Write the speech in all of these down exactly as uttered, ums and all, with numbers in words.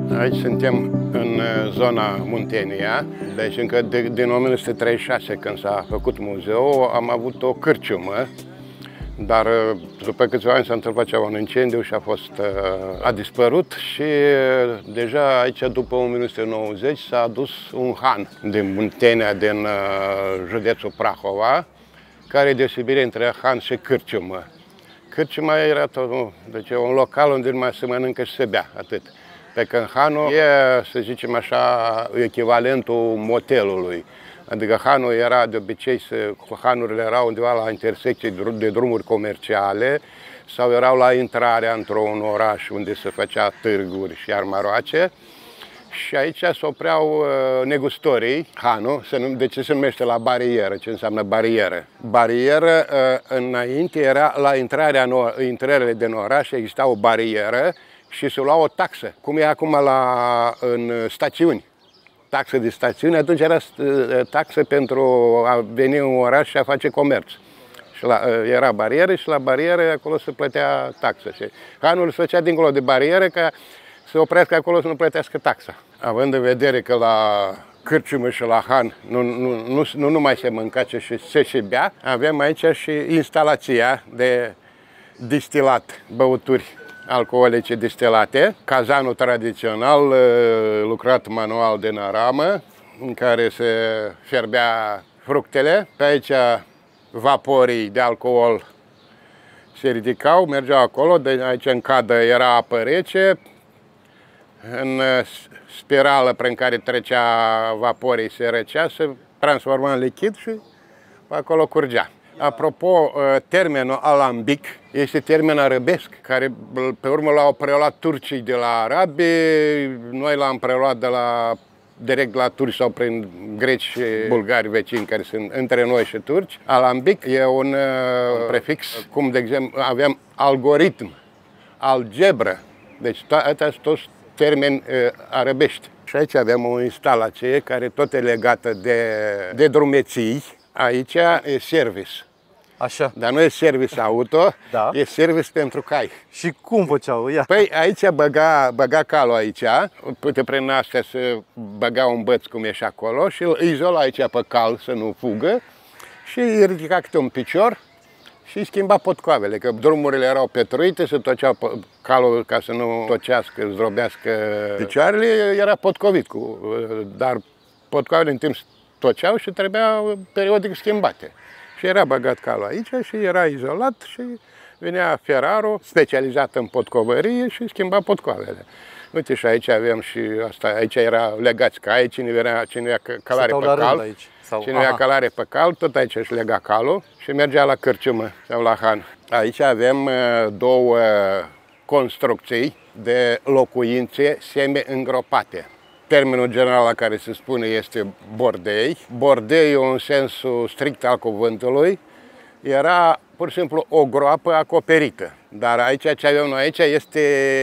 Aici suntem în zona Muntenia, deci încă de, din o mie nouă sute treizeci și șase, când s-a făcut muzeul, am avut o cârciumă, dar după câțiva ani s-a întâmplat ceva, un incendiu și a fost, a dispărut și deja aici, după o mie nouă sute nouăzeci, s-a adus un han din Muntenia, din județul Prahova, care e deosebire între han și cârciumă. Cârciuma era tot, deci un local unde numai se mănâncă și se bea, atât. Pe când hanul e, să zicem așa, echivalentul motelului. Adică hanul era de obicei, hanurile erau undeva la intersecții de drumuri comerciale sau erau la intrarea într-un oraș unde se făcea târguri și armaroace. Și aici se opreau negustorii, hanul, de ce se numește la barieră, ce înseamnă barieră. Barieră, înainte era la intrarea, intrările din oraș, exista o barieră și se lua o taxă, cum e acum la, în stațiuni. Taxă de stațiune, atunci era taxă pentru a veni în oraș și a face comerț. Și la, era barieră și la barieră acolo se plătea taxă. Și hanul se făcea dincolo de barieră ca să oprească acolo să nu plătească taxa. Având în vedere că la cârciumă și la han nu, nu, nu, nu numai se mânca, ci și se și bea, avem aici și instalația de distilat băuturi alcoolice distilate, cazanul tradițional lucrat manual din aramă, în care se fierbea fructele. Pe aici vaporii de alcool se ridicau, mergeau acolo, de aici în cadă era apă rece, în spirală prin care trecea vaporii se răcea, se transforma în lichid și acolo curgea. Apropo, termenul alambic este termen arabesc, care pe urmă l-au preluat turcii de la arabi, noi l-am preluat de la, direct la turci sau prin greci și bulgari vecini care sunt între noi și turci. Alambic e un prefix, cum de exemplu avem algoritm, algebră, deci astea sunt toți termeni arabești. Și aici avem o instalație care tot e legată de, de drumeții. Aici e service. Așa. Dar nu e service auto, da. E service pentru cai. Și cum făceau? Ia. Păi aici băga, băga calul aici, uite prin astea să băga un băț cum e și acolo și îl izola aici pe cal să nu fugă și îi ridica câte un picior și îi schimba potcoavele, că drumurile erau petruite, se tocea calul ca să nu tocească, zdrobească picioarele, era potcovit, cu, dar potcoavele în timp toceau și trebuia periodic schimbate. Și era băgat calul aici și era izolat și venea ferarul specializat în potcovărie și schimba potcoavele. Uite și aici avem și asta, aici era legați cai, cine venea, cine ia calare pe cal, aici, sau, cine ia calare pe cal, tot aici își lega calul și mergea la cârciumă sau la han. Aici avem două construcții de locuințe semi-îngropate. Termenul general la care se spune este bordei. Bordeiul, în sensul strict al cuvântului, era pur și simplu o groapă acoperită. Dar aici, ce avem noi aici, este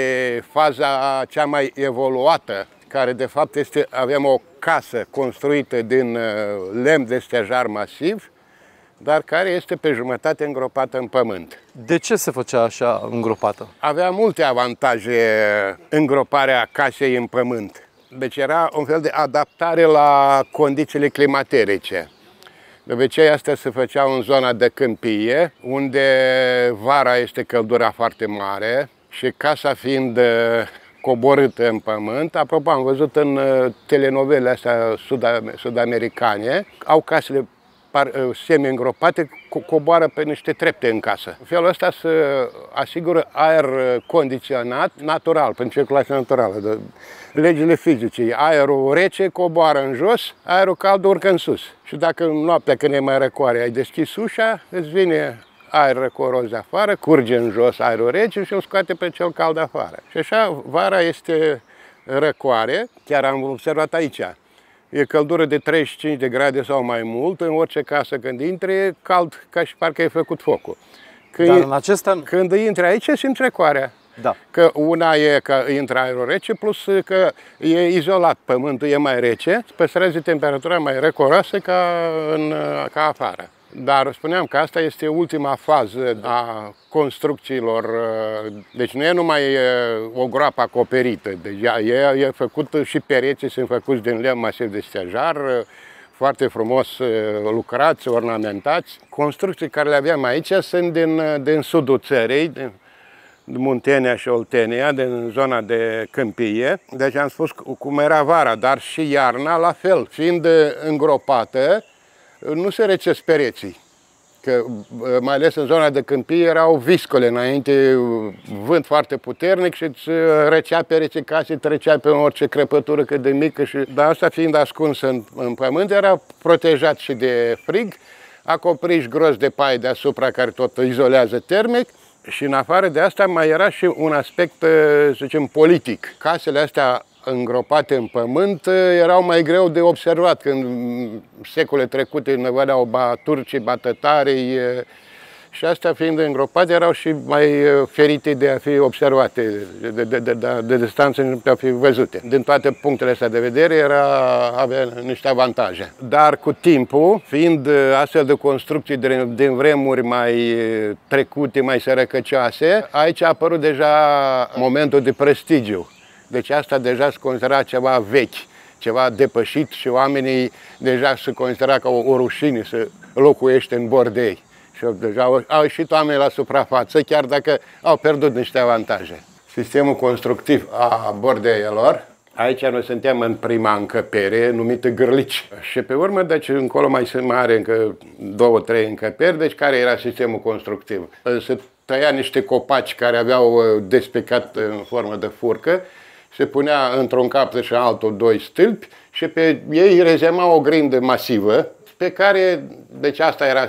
faza cea mai evoluată, care de fapt este, avem o casă construită din lemn de stejar masiv, dar care este pe jumătate îngropată în pământ. De ce se făcea așa îngropată? Avea multe avantaje îngroparea casei în pământ. Deci era un fel de adaptare la condițiile climaterice. De obicei, astea se făceau în zona de câmpie, unde vara este căldura foarte mare și casa fiind coborâtă în pământ. Apropo, am văzut în telenovelele astea sud-americane, au casele semi-îngropate, coboară pe niște trepte în casă. În felul ăsta se asigură aer condiționat natural, prin circulație naturală. Legile fizice, aerul rece coboară în jos, aerul cald urcă în sus. Și dacă noaptea când e mai răcoare ai deschis ușa, îți vine aer răcoros de afară, curge în jos aerul rece și îl scoate pe cel cald afară. Și așa vara este răcoare, chiar am observat aici. E căldură de treizeci și cinci de grade sau mai mult, în orice casă când intri e cald ca și parcă ai făcut focul. Când, Dar în acesta... când intri aici simți răcoarea. Da. Că una e că intră aerul rece, plus că e izolat, pământul e mai rece, păstrează temperatura mai răcoroasă ca, în, ca afară. Dar spuneam că asta este ultima fază a construcțiilor. Deci nu e numai o groapă acoperită, deci e, e făcut și pereții sunt făcuți din lemn masiv de stejar, foarte frumos lucrați, ornamentați. Construcții care le avem aici sunt din, din sudul țării, din Muntenia și Oltenia, din zona de câmpie. Deci am spus cum era vara, dar și iarna la fel. Fiind îngropată, nu se recesc pereții. Că, mai ales în zona de câmpie erau viscole înainte, vânt foarte puternic și îți răcea pereții casei, trecea pe orice crăpătură cât de mică. Și, dar asta fiind ascuns în, în pământ, era protejat și de frig, acoperiș gros de pai deasupra care tot izolează termic. Și în afară de asta mai era și un aspect, să zicem, politic. Casele astea îngropate în pământ erau mai greu de observat când secole trecute ne vedeau ba turcii, ba tătarii, și astea fiind îngropate erau și mai ferite de a fi observate, de, de, de, de, de distanță nu puteau fi văzute. Din toate punctele astea de vedere era, avea niște avantaje. Dar cu timpul, fiind astfel de construcții din, din vremuri mai trecute, mai sărăcăcioase, aici a apărut deja momentul de prestigiu. Deci asta deja se considera ceva vechi, ceva depășit și oamenii deja se considera ca o, o rușine să locuiește în bordei. Și deja au, au ieșit oamenii la suprafață, chiar dacă au pierdut niște avantaje. Sistemul constructiv a bordeielor, aici noi suntem în prima încăpere, numită Gârlici. Și pe urmă, deci încolo mai sunt mare încă două, trei încăperi, deci care era sistemul constructiv? Se tăia niște copaci care aveau despicat în formă de furcă, se punea într-un cap și în altul doi stâlpi și pe ei rezema o grindă masivă pe care, deci asta era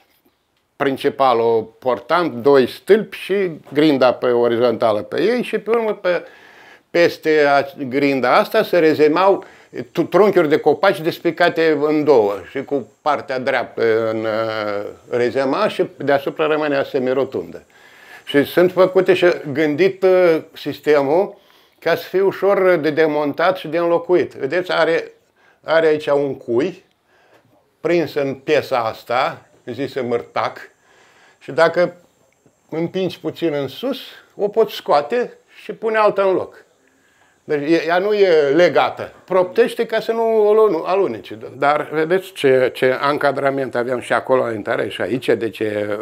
principalul portant, doi stâlpi și grinda pe orizontală pe ei și pe urmă pe, peste grinda asta se rezemau trunchiuri de copaci despicate în două și cu partea dreaptă în rezema și deasupra rămânea semirotundă. Și sunt făcute și gândit sistemul ca să fie ușor de demontat și de înlocuit. Vedeți, are, are aici un cui prins în piesa asta, zisă mărtac, și dacă împingi puțin în sus, o poți scoate și pune alta în loc. Deci ea nu e legată. Proptește ca să nu alunece. Dar vedeți ce, ce ancadrament aveam și acolo la intrare și aici. Deci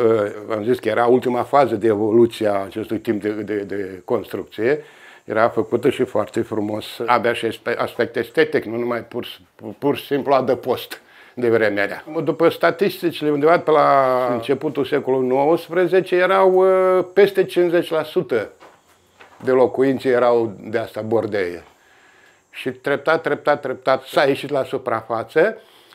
am zis că era ultima fază de evoluție a acestui timp de, de, de construcție. Era făcută și foarte frumos. Avea și aspect estetic, nu numai pur, pur și simplu adăpost de vremea rea. După statisticile, undeva pe la începutul secolului nouăsprezece, erau peste cincizeci la sută de locuințe erau de asta bordeie. Și treptat, treptat, treptat s-a ieșit la suprafață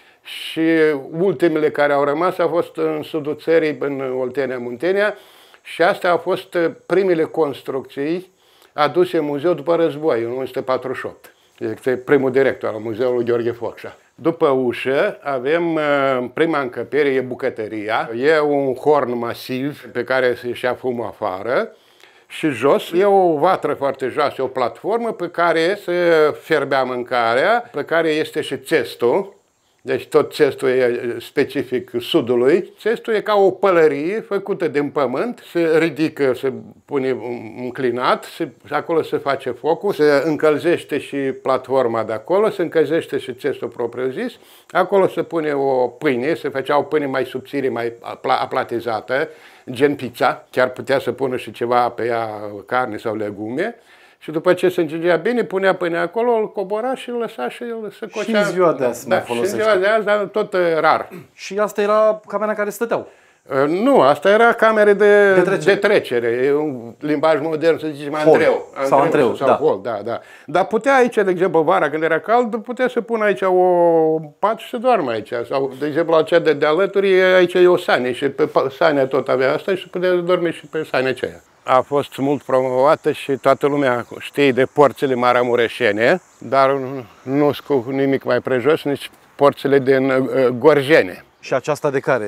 și ultimele care au rămas au fost în sudul țării, în Oltenia, Muntenia, și astea au fost primele construcții aduse în muzeu după război, în o mie nouă sute patruzeci și opt. Este primul director al muzeului Gheorghe Focșa. După ușă avem prima încăpere, e bucătăria, e un horn masiv pe care se ieșea fumul afară și jos e o vatră foarte joasă, o platformă pe care se fierbea mâncarea, pe care este și țestul. Deci tot țestul e specific sudului. Țestul e ca o pălărie făcută din pământ, se ridică, se pune înclinat, se, acolo se face focul, se încălzește și platforma de acolo, se încălzește și țestul propriu-zis, acolo se pune o pâine, se făcea o pâine mai subțire, mai aplatizată, gen pizza, chiar putea să pună și ceva pe ea, carne sau legume. Și după ce se încingea bine, punea pâinea acolo, îl cobora și îl lăsa și el se cocea. Și în ziua de azi da, mai folosește. Și în ziua de azi, dar tot rar. Și asta era camera în care stăteau? Nu, asta era camere de, de trecere. De trecere. E un limbaj modern, să zicem, antreu. Sau antreu, sau da. Hol, da, da. Dar putea aici, de exemplu, vara, când era cald, putea să pună aici o pat și să doarmă aici. Sau, de exemplu, aceea de, de alături, aici e o sane și pe sane tot avea asta și putea dormi și pe sane aceea. A fost mult promovată și toată lumea știe de porțile maramureșene, dar nu sunt cu nimic mai prejos, nici porțile din uh, Gorjene. Și aceasta de care e?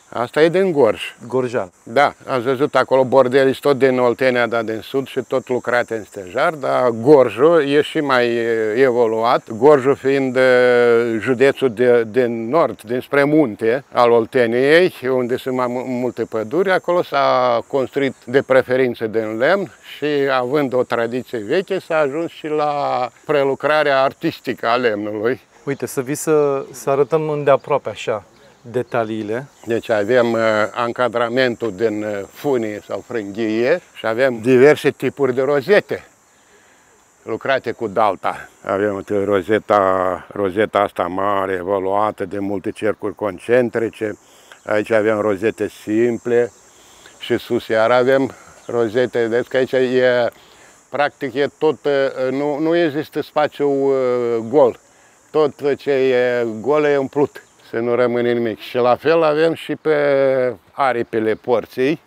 Asta e din Gorj. Gorjan. Da, ați văzut acolo borderii tot din Oltenia, dar din sud și tot lucrate în stejar, dar Gorjul e și mai evoluat. Gorjul fiind județul de, din nord, dinspre munte al Olteniei, unde sunt mai multe păduri, acolo s-a construit de preferință din lemn și având o tradiție veche s-a ajuns și la prelucrarea artistică a lemnului. Uite, să vii să, să arătăm îndeaproape așa detaliile. Deci avem uh, ancadramentul din uh, funie sau frânghie și avem diverse tipuri de rozete lucrate cu dalta. Avem uite, rozeta, rozeta asta mare, evoluată de multe cercuri concentrice. Aici avem rozete simple și sus iar avem rozete. Vedeți că aici e, practic e tot, uh, nu, nu există spațiu uh, gol. Tot ce e gol e umplut, să nu rămâne nimic. Și la fel avem și pe aripile porții.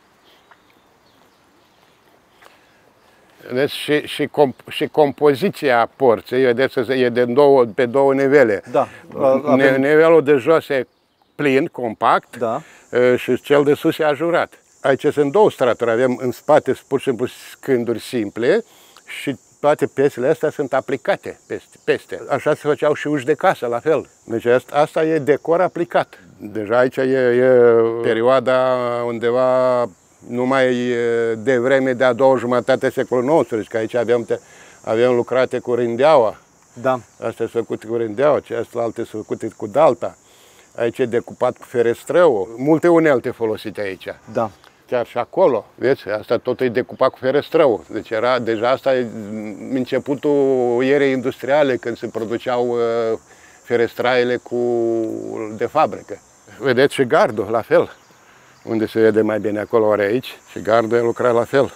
Deci și, și, comp și compoziția porții, vedeți, e de două, pe două nivele. Da, avem... Nivelul de jos e plin, compact, da. Și cel de sus e ajurat. Aici sunt două straturi, avem în spate pur și simplu scânduri simple și toate piesele astea sunt aplicate peste, peste. Așa se făceau și uși de casă, la fel. Deci asta, asta e decor aplicat. Deja aici e, e perioada undeva numai de vreme de a doua jumătate a secolului nouăsprezece, că aici avem, avem lucrate cu rândeaua. Da. Astea sunt făcute cu rândeaua, celelalte sunt făcute cu dalta. Aici e decupat cu ferestrău, multe unelte folosite aici. Da. Chiar și acolo, vezi, asta tot e decupat cu ferestrău. Deci era, deja asta e începutul erei industriale, când se produceau uh, ferestraiele cu, de fabrică. Vedeți și gardul, la fel, unde se vede mai bine acolo, ori aici, și gardul lucra la fel,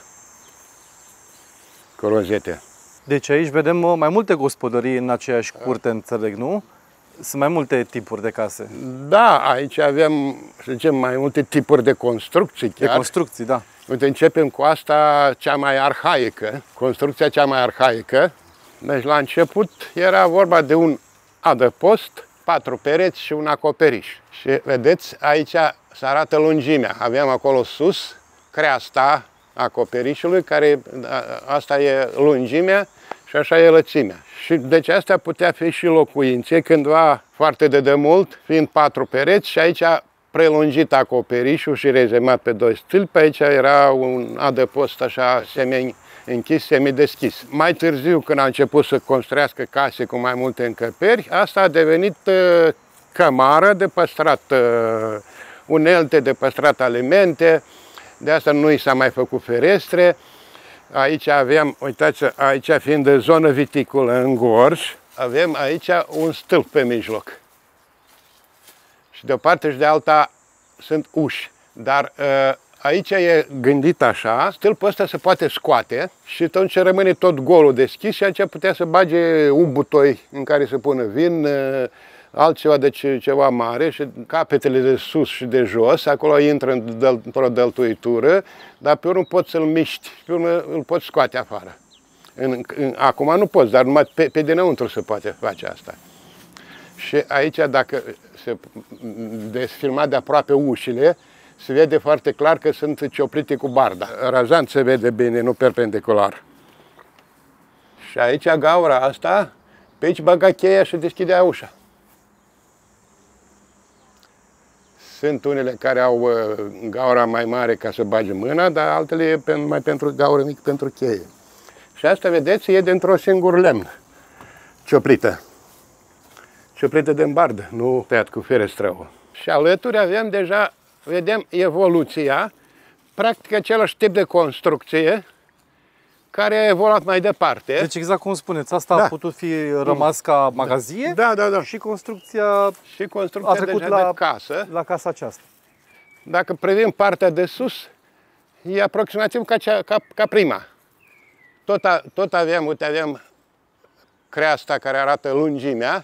cu rozete. Deci aici vedem mai multe gospodării în aceeași curte, înțeleg, nu? Sunt mai multe tipuri de case. Da, aici avem, să zicem, mai multe tipuri de construcții chiar. De construcții, da. Uite, începem cu asta cea mai arhaică, construcția cea mai arhaică. Deci la început era vorba de un adăpost, patru pereți și un acoperiș. Și vedeți, aici se arată lungimea. Avem acolo sus creasta acoperișului, care asta e lungimea și așa e lățimea. Și deci astea putea fi și locuințe, cândva foarte de demult, fiind patru pereți și aici prelungit acoperișul și rezemat pe doi stâlpi. Aici era un adăpost așa semi-închis, semi-deschis. Mai târziu, când a început să construiască case cu mai multe încăperi, asta a devenit uh, cămară de păstrat uh, unelte, de păstrat alimente. De asta nu i s-a mai făcut ferestre. Aici avem, uitați, aici fiind de zonă viticolă în Gorj, avem aici un stâlp pe mijloc. Și de o parte și de alta sunt uși. Dar aici e gândit așa, stâlpul ăsta se poate scoate și atunci rămâne tot golul deschis și aici putea să bage un butoi în care să pună vin, altceva de ceva mare și capetele de sus și de jos, acolo intră într-o dăltuitură, dar pe urmă poți să-l miști, pe urmă îl poți scoate afară. În, în, acum nu poți, dar numai pe, pe dinăuntru se poate face asta. Și aici, dacă se desfilma de aproape ușile, se vede foarte clar că sunt cioplite cu barda. Razant se vede bine, nu perpendicular. Și aici gaura asta, pe aici băga cheia și deschidea ușa. Sunt unele care au uh, gaura mai mare ca să bage mâna, dar altele e pen, mai pentru gaură mică, pentru cheie. Și asta, vedeți, e dintr-o singur lemn, cioplită. Cioplită de bardă, nu tăiat cu ferestrău. Și alături avem deja, vedem, evoluția, practic același tip de construcție, care a evoluat mai departe. Deci exact cum spuneți, asta da. a putut fi rămas ca magazie da, da, da. și construcția, și construcția a trecut deja la, de casă. la casa aceasta. Dacă privim partea de sus, e aproximativ ca, cea, ca, ca prima. Tot, a, tot avem, uite, avem creasta care arată lungimea.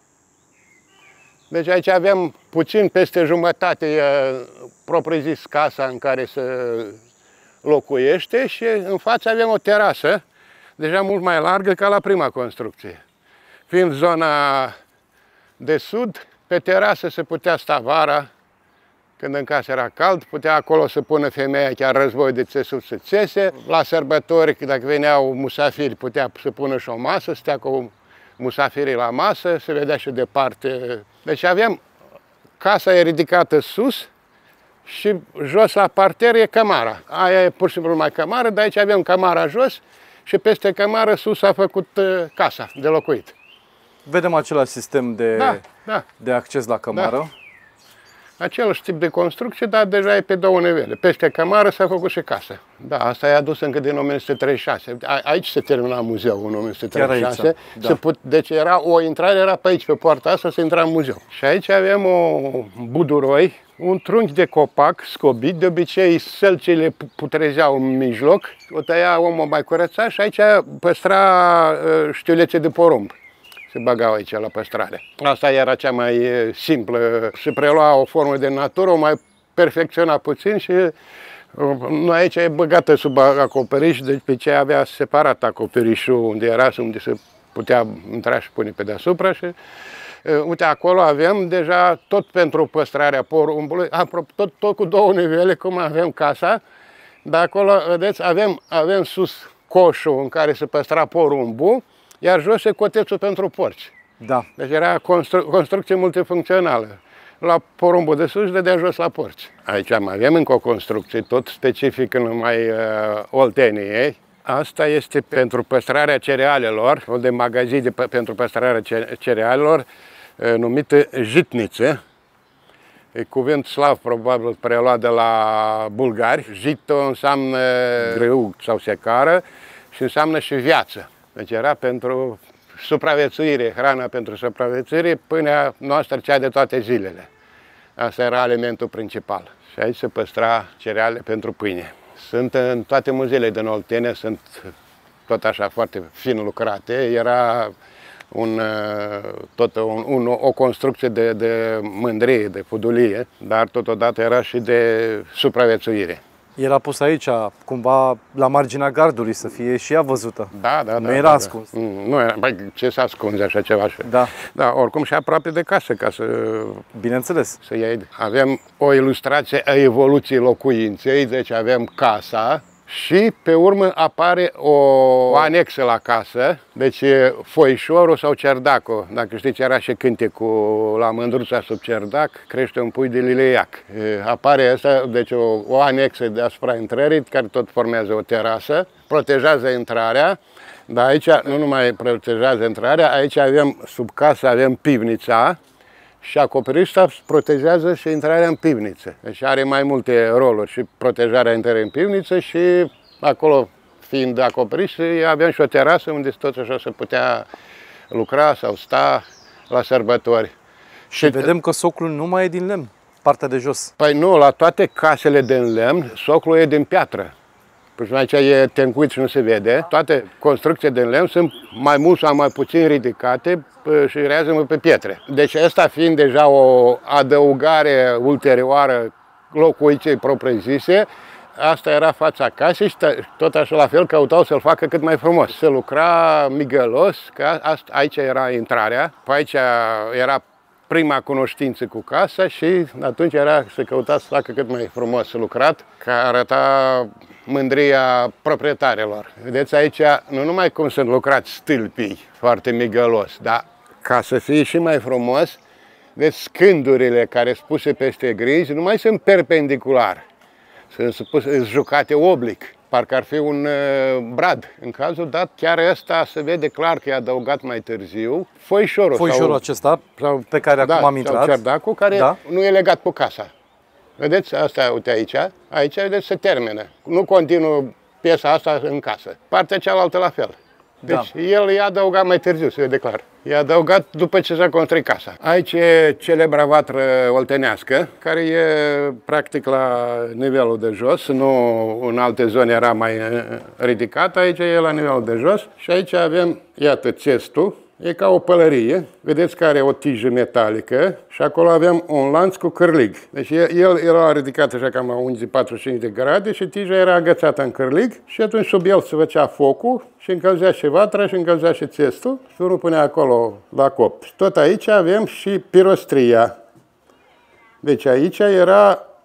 Deci aici avem puțin peste jumătate propriu-zis casa în care se locuiește și în față avem o terasă, deja mult mai largă ca la prima construcție. Fiind zona de sud, pe terasă se putea sta vara, Când în casă era cald, putea acolo să pună femeia chiar război de țesut să țese. La sărbători, dacă veneau musafiri, putea să pună și o masă, să stea cu musafirii la masă, se vedea și departe. Deci aveam, casa e ridicată sus și jos la parter e cămara. Aia e pur și simplu numai cămară, dar aici avem cămara jos și peste cămară sus a făcut casa de locuit. Vedem același sistem de, da, da. de acces la cămară. Da. Același tip de construcție, dar deja e pe două nivele. Peste cămară s-a făcut și casă. Da, asta e adus încă din o mie nouă sute treizeci și șase. A, aici se termina muzeul în o mie nouă sute treizeci și șase. Chiar aici, da. Se put, deci era o intrare, era pe aici, pe poarta asta, se intra în muzeu. Și aici avem o buduroi, un trunchi de copac scobit, de obicei sălcile putrezeau în mijloc, o tăia omul, mai curăța și aici păstra știulețe de porumb. Se băgau aici la păstrare. Asta era cea mai simplă. Se prelua o formă de natură, o mai perfecționa puțin și noi aici e băgată sub acoperiș, deci pe ce avea separat acoperișul unde era, unde se putea intra și pune pe deasupra și uite, acolo avem deja tot pentru păstrarea porumbului, apropo, tot, tot cu două nivele, cum avem casa, dar acolo, vedeți, avem, avem sus coșul în care se păstra porumbul, iar jos e cotețul pentru porci. Da. Deci era constru construcție multifuncțională. La porumbul de sus și de jos la porci. Aici mai avem încă o construcție, tot specifică numai uh, Olteniei. Asta este pentru păstrarea cerealelor, o de magazin de, pentru păstrarea cerealelor, uh, numită jitniță. E cuvânt slav, probabil preluat de la bulgari. Jito înseamnă grâu sau secară și înseamnă și viață. Deci era pentru supraviețuire, hrana pentru supraviețuire, pâinea noastră cea de toate zilele. Asta era alimentul principal. Și aici se păstra cereale pentru pâine. Sunt în toate muzeele din Oltenia, sunt tot așa foarte fin lucrate. Era un, tot un, un, o construcție de, de mândrie, de fudulie, dar totodată era și de supraviețuire. Era pus aici, cumva la marginea gardului, să fie și ea văzută. Da, da, nu da. era da, ascuns. Da. Nu era, băi, ce să ascunzi așa ceva? Da. Da, oricum și aproape de casă, ca să... Bineînțeles. Să iei. Avem o ilustrație a evoluției locuinței, deci avem casa și pe urmă apare o, o anexă la casă, deci foișorul sau cerdacul. Dacă știți, era și cântecul la mândruța sub cerdac, crește un pui de lileiac. Apare asta, deci o, o anexă deasupra intrării, care tot formează o terasă, protejează intrarea, dar aici nu numai protejează intrarea, aici avem, sub casă avem pivnița, și acoperișul protejează și intrarea în pivniță. Deci are mai multe roluri, și protejarea intrării în pivniță și acolo, fiind acoperiș, aveam și o terasă unde tot așa se putea lucra sau sta la sărbători. Și vedem că soclul nu mai e din lemn, partea de jos. Păi nu, la toate casele din lemn, soclul e din piatră. Păi aici e tencuit și nu se vede. Toate construcțiile din lemn sunt mai mult sau mai puțin ridicate și rează pe pietre. Deci asta fiind deja o adăugare ulterioară locuinței propriu-zise, asta era fața casei și tot așa la fel căutau să-l facă cât mai frumos. Se lucra migălos, că aici era intrarea, pe aici era prima cunoștință cu casa și atunci era să căuta să facă cât mai frumos lucrat, că arăta mândria proprietarilor. Vedeți aici, nu numai cum sunt lucrați stâlpii, foarte migălos, dar ca să fie și mai frumos, deci scândurile care sunt puse peste grizi nu mai sunt perpendicular, sunt puse, jucate oblic, parcă ar fi un uh, brad. În cazul dat, chiar ăsta se vede clar că e adăugat mai târziu foișorul. Foișorul sau, acesta, sau, pe care da, acum am intrat. Sau cerdacul, care da? Nu e legat cu casa. Vedeți, asta, uite aici, aici vedeți, se termină. Nu continuă piesa asta în casă. Partea cealaltă la fel. Deci da. El i-a adăugat mai târziu, se vede clar. I-a adăugat după ce s-a construit casa. Aici e celebra vatră oltenească, care e practic la nivelul de jos. Nu în alte zone era mai ridicat, aici e la nivelul de jos. Și aici avem, iată, țestul. E ca o pălărie, vedeți că are o tijă metalică și acolo avem un lanț cu cârlig. Deci el era ridicat așa cam la unghi patruzeci și cinci de grade și tija era agățată în cârlig și atunci sub el se făcea focul și încălzea și vatra și încălzea și țestul și unul punea acolo la copt. Tot aici avem și pirostria. Deci aici era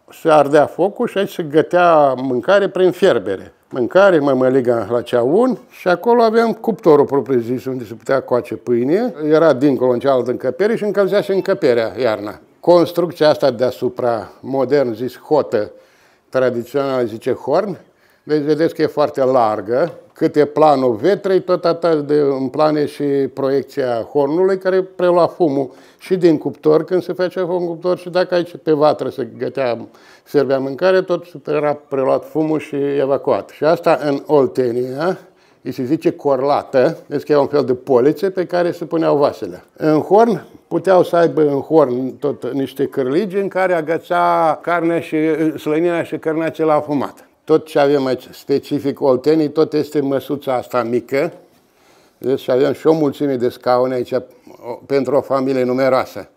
se ardea focul și aici se gătea mâncare prin fierbere. Mâncare, mămăliga la ceaun și acolo aveam cuptorul propriu-zis unde se putea coace pâine. Era dincolo în cealaltă încăpere și încălzea și încăperea iarna. Construcția asta deasupra, modern zis hotă, tradițional zice horn, deci vedeți că e foarte largă. Cât e planul vetrei, tot atât de în plan e și proiecția hornului care prelua fumul și din cuptor când se face foc în cuptor și dacă aici pe vatră se gătea, servea mâncare, tot era preluat fumul și evacuat. Și asta în Oltenia îi se zice corlată, deci că e un fel de polițe pe care se puneau vasele. În horn puteau să aibă în horn tot niște cârligi în care agăța carnea și slăninea și cărnațele afumate. Tot ce avem aici, specific Oltenii, tot este măsuța asta mică. Deci avem și o mulțime de scaune aici pentru o familie numeroasă.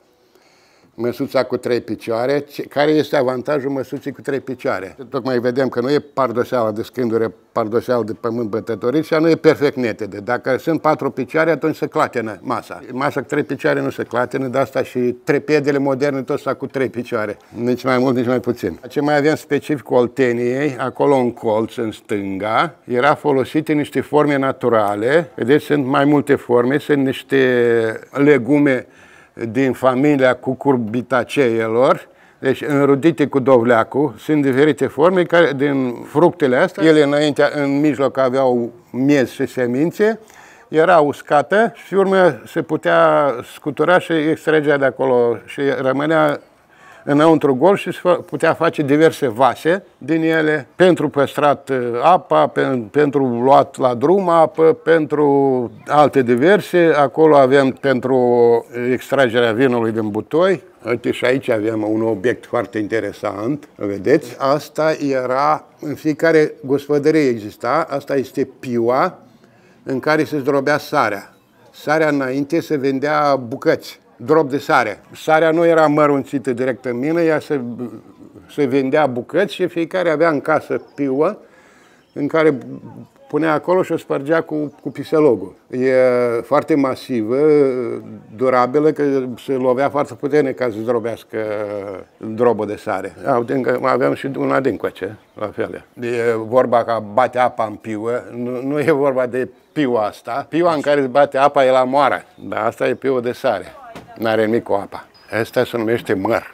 Măsuța cu trei picioare. Care este avantajul măsuții cu trei picioare? Tocmai vedem că nu e pardoseală de scândure, pardoseală de pământ bătătorit și nu e perfect netede. Dacă sunt patru picioare, atunci se clatină masa. Masa cu trei picioare nu se clatină, de asta și trepedele moderne tot sunt cu trei picioare. Nici mai mult, nici mai puțin. Ce mai avem specific cu Olteniei, acolo în colț, în stânga, era folosite niște forme naturale. Vedeți, sunt mai multe forme, sunt niște legume din familia cucurbitaceelor, deci înrudite cu dovleacul, sunt diferite forme care, din fructele astea, ele înainte, în mijloc aveau miez și semințe, era uscată și urmă se putea scutura și extragea de acolo și rămânea înăuntru gol și se putea face diverse vase din ele pentru păstrat apa, pe, pentru luat la drum apă, pentru alte diverse. Acolo avem pentru extragerea vinului din butoi. Uite, și aici avem un obiect foarte interesant, vedeți? Asta era, în fiecare gospodărie exista, asta este piua în care se zdrobea sarea. Sarea înainte se vendea bucăți. Drop de sare. Sarea nu era mărunțită direct în mină, ea se, se vendea bucăți și fiecare avea în casă piuă în care punea acolo și o spărgea cu, cu piselogul. E foarte masivă, durabilă, că se lovea foarte puternic ca să zdrobească drobul de sare. Aveam și una din coace, la fel. E vorba că bate apa în piuă, nu, nu e vorba de piua asta. Piua în care se bate apa e la moară, dar asta e piuă de sare. N-are nimic cu apa. Asta se numește măr.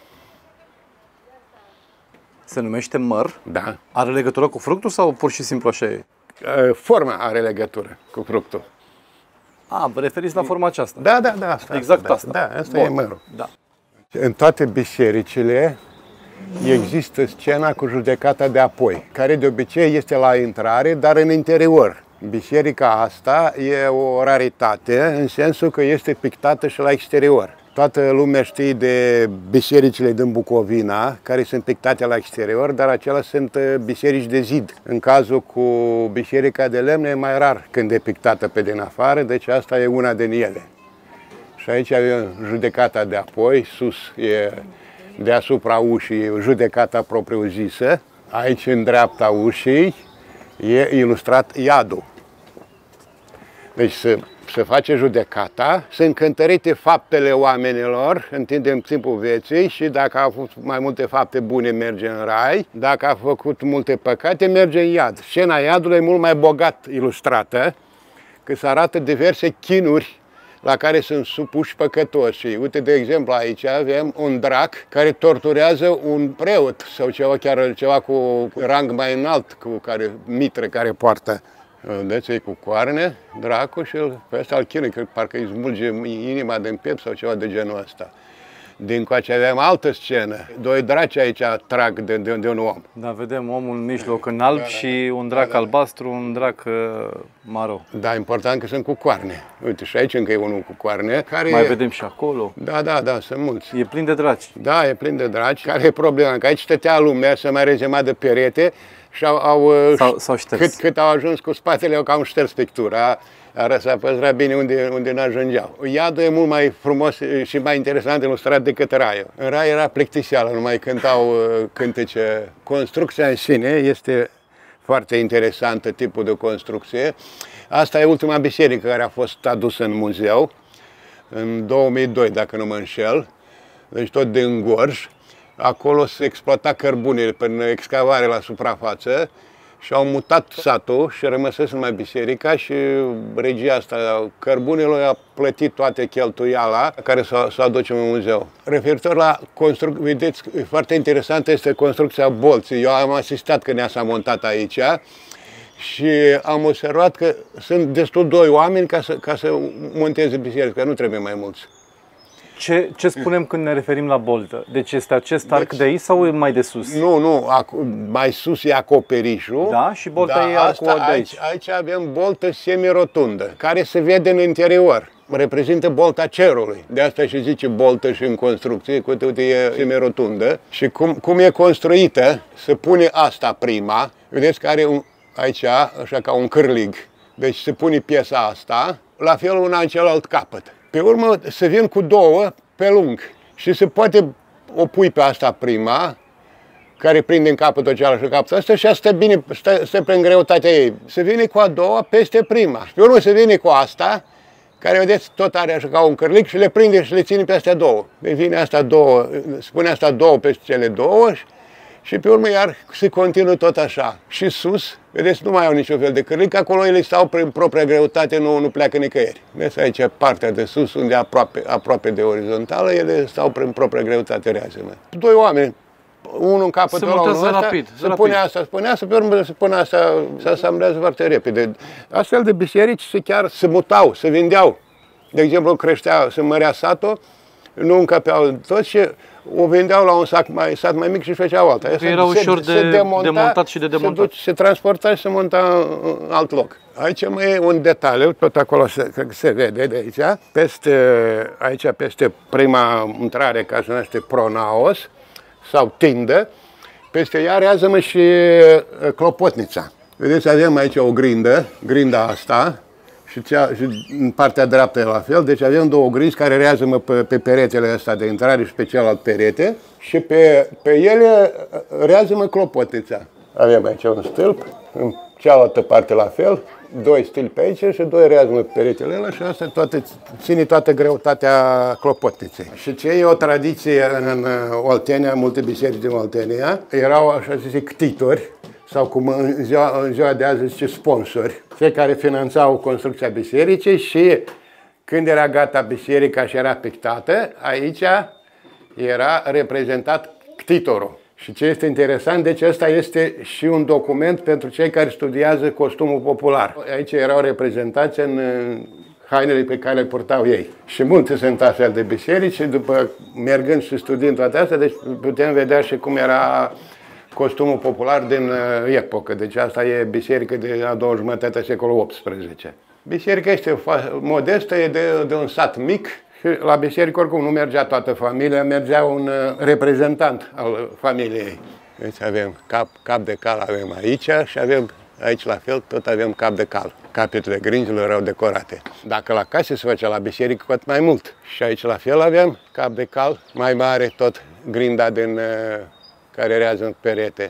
Se numește măr? Da. Are legătură cu fructul sau pur și simplu așa e? Forma are legătură cu fructul. A, vă referiți la forma aceasta? Da, da, da. Asta, exact asta. asta. Da, asta Bun. e mărul. Da. În toate bisericile există scena cu judecata de apoi, care de obicei este la intrare, dar în interior. Biserica asta e o raritate în sensul că este pictată și la exterior. Toată lumea știe de bisericile din Bucovina, care sunt pictate la exterior, dar acelea sunt biserici de zid. În cazul cu biserica de lemn e mai rar când e pictată pe din afară, deci asta e una din ele. Și aici avem judecata de apoi, sus e deasupra ușii judecata propriu-zisă. Aici în dreapta ușii e ilustrat iadul. Deci se, se face judecata, sunt cântărite faptele oamenilor în timpul vieții și dacă a avut mai multe fapte bune merge în rai, dacă a făcut multe păcate merge în iad. Scena iadului e mult mai bogat ilustrată, că se arată diverse chinuri la care sunt supuși păcătoșii. Uite, de exemplu, aici avem un drac care torturează un preot sau ceva, chiar ceva cu rang mai înalt, cu care, mitre care poartă. Vedeți, e cu coarne, dracul și pe ăsta îl chinuie, că parcă îi smulge inima din piept sau ceva de genul ăsta. Din coace avem altă scenă. Doi draci aici trag de, de, de un om. Da, vedem omul în mijloc în alb da, da, și un drac da, da. albastru, un drac uh, maro. Da, important că sunt cu coarne. Uite, și aici încă e unul cu coarne. Care Mai e... vedem și acolo. Da, da, da, sunt mulți. E plin de draci. Da, e plin de draci. Care e problema? Că aici stătea lumea să mai rezema de perete și au, au s-au șters. Cât, cât au ajuns cu spatele, au cam șters pictura. Ar s-a păstrat bine unde, unde n-ajungeau. Iadul e mult mai frumos și mai interesant ilustrat decât raiul. În rai era plictiseală, numai cântau cântece. Construcția în sine este foarte interesantă, tipul de construcție. Asta e ultima biserică care a fost adusă în muzeu, în două mii doi, dacă nu mă înșel, deci tot din Gorj. acolo se exploata cărbunele prin excavare la suprafață și au mutat satul și rămăsese numai biserica și regia asta cărbunelor a plătit toate cheltuiala care s-o aduce în muzeu. Referitor la construcție, vedeți, foarte interesantă este construcția bolții. Eu am asistat când ea s-a montat aici și am observat că sunt destul doi oameni ca să, ca să monteze biserica, nu trebuie mai mulți. Ce, ce spunem când ne referim la boltă? Deci este acest arc deci, de aici sau mai de sus? Nu, nu, mai sus e acoperișul. Da, și bolta da, e arcul de aici. aici. Aici avem boltă semirotundă, care se vede în interior. Reprezintă bolta cerului. De asta și zice boltă și în construcție, că uite, e semirotundă. Și cum, cum e construită, se pune asta prima. Vedeți că are un, aici, așa ca un cârlig. Deci se pune piesa asta, la fel una în celălalt capăt. Pe urmă se vin cu două pe lung și se poate o pui pe asta prima, care prinde în capătul cealaltă și capătul ăsta și asta bine, stă, stă prin greutatea ei. Se vine cu a doua peste prima și pe urmă se vine cu asta, care vedeți tot are așa ca un cârlic și le prinde și le ține pe astea două. Deci vine asta două, spune asta două peste cele două și, și pe urmă iar se continuă tot așa. Și sus, vedeți, nu mai au niciun fel de cârlic, acolo ele stau prin propria greutate, nu, nu pleacă nicăieri. Vedeți aici partea de sus, unde aproape, aproape de orizontală, ele stau prin propria greutate reazimă. Doi oameni, unul în capătul ăla, unul ăsta, rapid, se pune asta, se pune asta, pe urmă se pune asta, se asamblează foarte repede. Astfel de biserici se chiar se mutau, se vindeau. De exemplu, creștea, se mărea satul, nu încăpeau toți și o vindeau la un sac mai, sat mai mic și făceau alta. Că era se, ușor de se demonta, demontat și de demontat. Se, duce, se transporta și se monta în alt loc. Aici mai e un detaliu, tot acolo se, se vede de aici, peste, aici peste prima intrare, ca se numește pronaos, sau tindă, peste ea rează-mă și clopotnița. Vedeți, avem aici o grindă, grinda asta, și, cea, și în partea dreaptă e la fel, deci avem două grinzi care rează-mă pe, pe peretele ăsta de intrare și pe celălalt perete și pe, pe ele rează-mă clopotnița. Avem aici un stâlp, în cealaltă parte la fel, doi stâlpi pe aici și doi rează-mă pe peretele ăla și asta toate, ține toată greutatea clopotniței. Și ce e o tradiție în, în Oltenia, multe biserici din Oltenia, erau așa zise ctitori, sau cum în ziua, în ziua de azi zice sponsori, cei care finanțau construcția bisericii și când era gata biserica și era pictată, aici era reprezentat ctitorul. Și ce este interesant, deci ăsta este și un document pentru cei care studiază costumul popular. Aici erau reprezentați în hainele pe care le purtau ei. Și multe sunt astfel de biserici și după mergând și studiind toate astea, deci putem vedea și cum era costumul popular din epocă. Deci asta e biserică de a doua jumătate a secolului optsprezece. Biserica este modestă, e de, de un sat mic și la biserică oricum nu mergea toată familia, mergea un reprezentant al familiei. Deci avem cap, cap de cal avem aici și avem aici la fel, tot avem cap de cal. Capetele grinzilor erau decorate. Dacă la case se făcea la biserică, cu atât mai mult. Și aici la fel avem cap de cal, mai mare tot grinda din care rează în perete.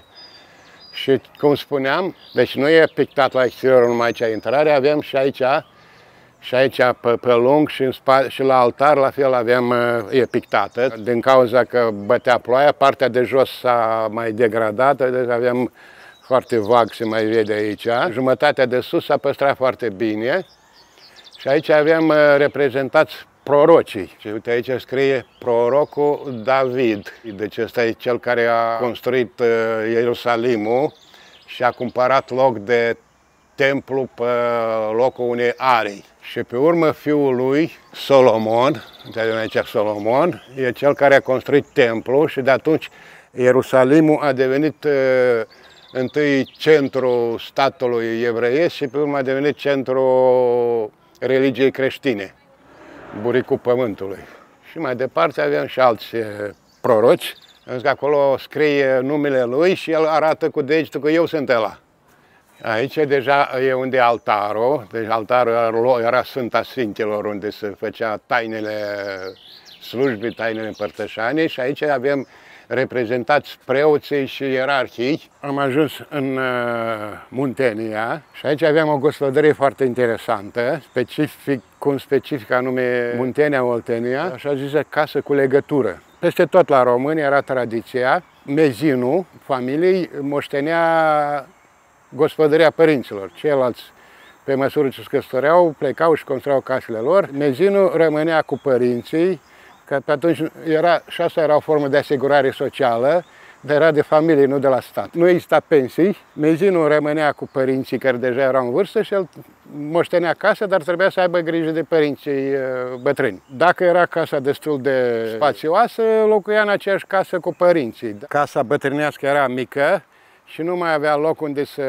Și cum spuneam, deci nu e pictat la exterior numai aici intrare, avem și aici, și aici pe, pe lung și, în spate, și la altar la fel avem, e pictată. Din cauza că bătea ploaia, partea de jos s-a mai degradat, deci avem foarte vag, se mai vede aici. Jumătatea de sus s-a păstrat foarte bine și aici avem reprezentați prorocii. Și uite aici scrie prorocul David. Deci ăsta e cel care a construit Ierusalimul și a cumpărat loc de templu pe locul unei arei. Și pe urmă fiul lui, Solomon, aici Solomon, e cel care a construit templul și de atunci Ierusalimul a devenit uh, întâi centrul statului evreiesc și pe urmă a devenit centrul religiei creștine, buricul pământului. Și mai departe avem și alți proroci, pentru că acolo scrie numele lui și el arată cu degetul că eu sunt ăla. Aici deja e unde e altarul, deci altarul era Sfânta Sfinților, unde se făcea tainele slujbii, tainele împărtășanii și aici avem reprezentați preoții și ierarhii. Am ajuns în uh, Muntenia și aici aveam o gospodărie foarte interesantă, specific, cum specific anume Muntenia Oltenia, așa zisă casă cu legătură. Peste tot la români era tradiția, mezinul familiei moștenea gospodăria părinților. Ceilalți, pe măsură ce se căsătoreau, plecau și construiau casele lor. Mezinul rămânea cu părinții, că pe atunci era, și asta era o formă de asigurare socială, dar era de familie, nu de la stat. Nu exista pensii, mezinul rămânea cu părinții care deja erau în vârstă și el moștenea casa, dar trebuia să aibă grijă de părinții bătrâni. Dacă era casa destul de spațioasă, locuia în aceeași casă cu părinții. Casa bătrânească era mică și nu mai avea loc unde să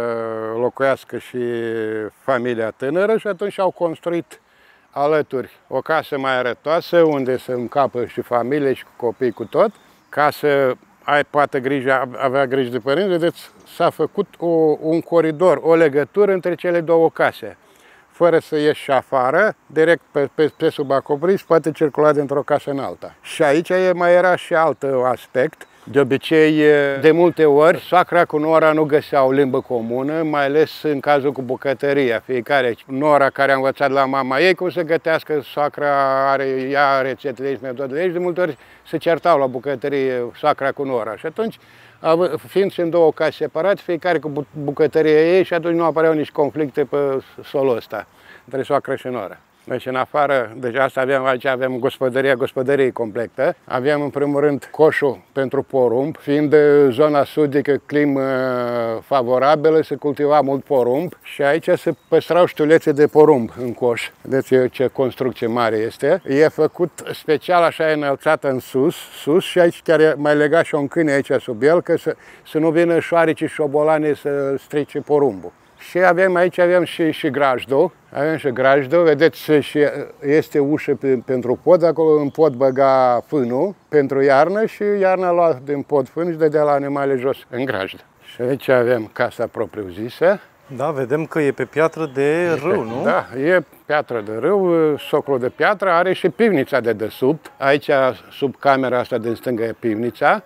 locuiască și familia tânără și atunci au construit alături o casă mai arătoasă unde să încapă și familie și copii cu tot, ca să ai poate grijă, avea grijă de părinți, deci s-a făcut o, un coridor, o legătură între cele două case. Fără să ieși afară, direct pe, pe, pe sub acoperiș, poate circula dintr-o casă în alta. Și aici mai era și alt aspect. De obicei, de multe ori, soacra cu nora nu găseau limbă comună, mai ales în cazul cu bucătăria. Fiecare, nora care a învățat la mama ei cum să gătească, soacra are ea rețetele și metodele ei, de multe ori se certau la bucătărie soacra cu nora. Și atunci, fiind în două case separate, fiecare cu bucătăria ei și atunci nu apăreau nici conflicte pe solul ăsta, între soacră și noră. Deci în afară, deja asta aveam, aici avem gospodăria gospodăriei completă. Aveam în primul rând coșul pentru porumb, fiind zona sudică, climă favorabilă, se cultiva mult porumb și aici se păstrau știulețe de porumb în coș. Deci ce construcție mare este. E făcut special așa înălțată în sus, sus și aici chiar mai legat și o încâine aici sub el, că să, să nu vină șoareci și șobolane să strice porumbul. Și avem aici avem și, și grajdul, avem și grajdul, vedeți, și este ușă pe, pentru pod, acolo în pod băga fânul pentru iarnă și iarna lua din pod fân și dădea la animale jos în grajd. Și aici avem casa propriu-zisă. Da, vedem că e pe piatră de râu, nu? Da, e piatră de râu, soclul de piatră, are și pivnița de desubt. Aici, sub camera asta din stângă, e pivnița.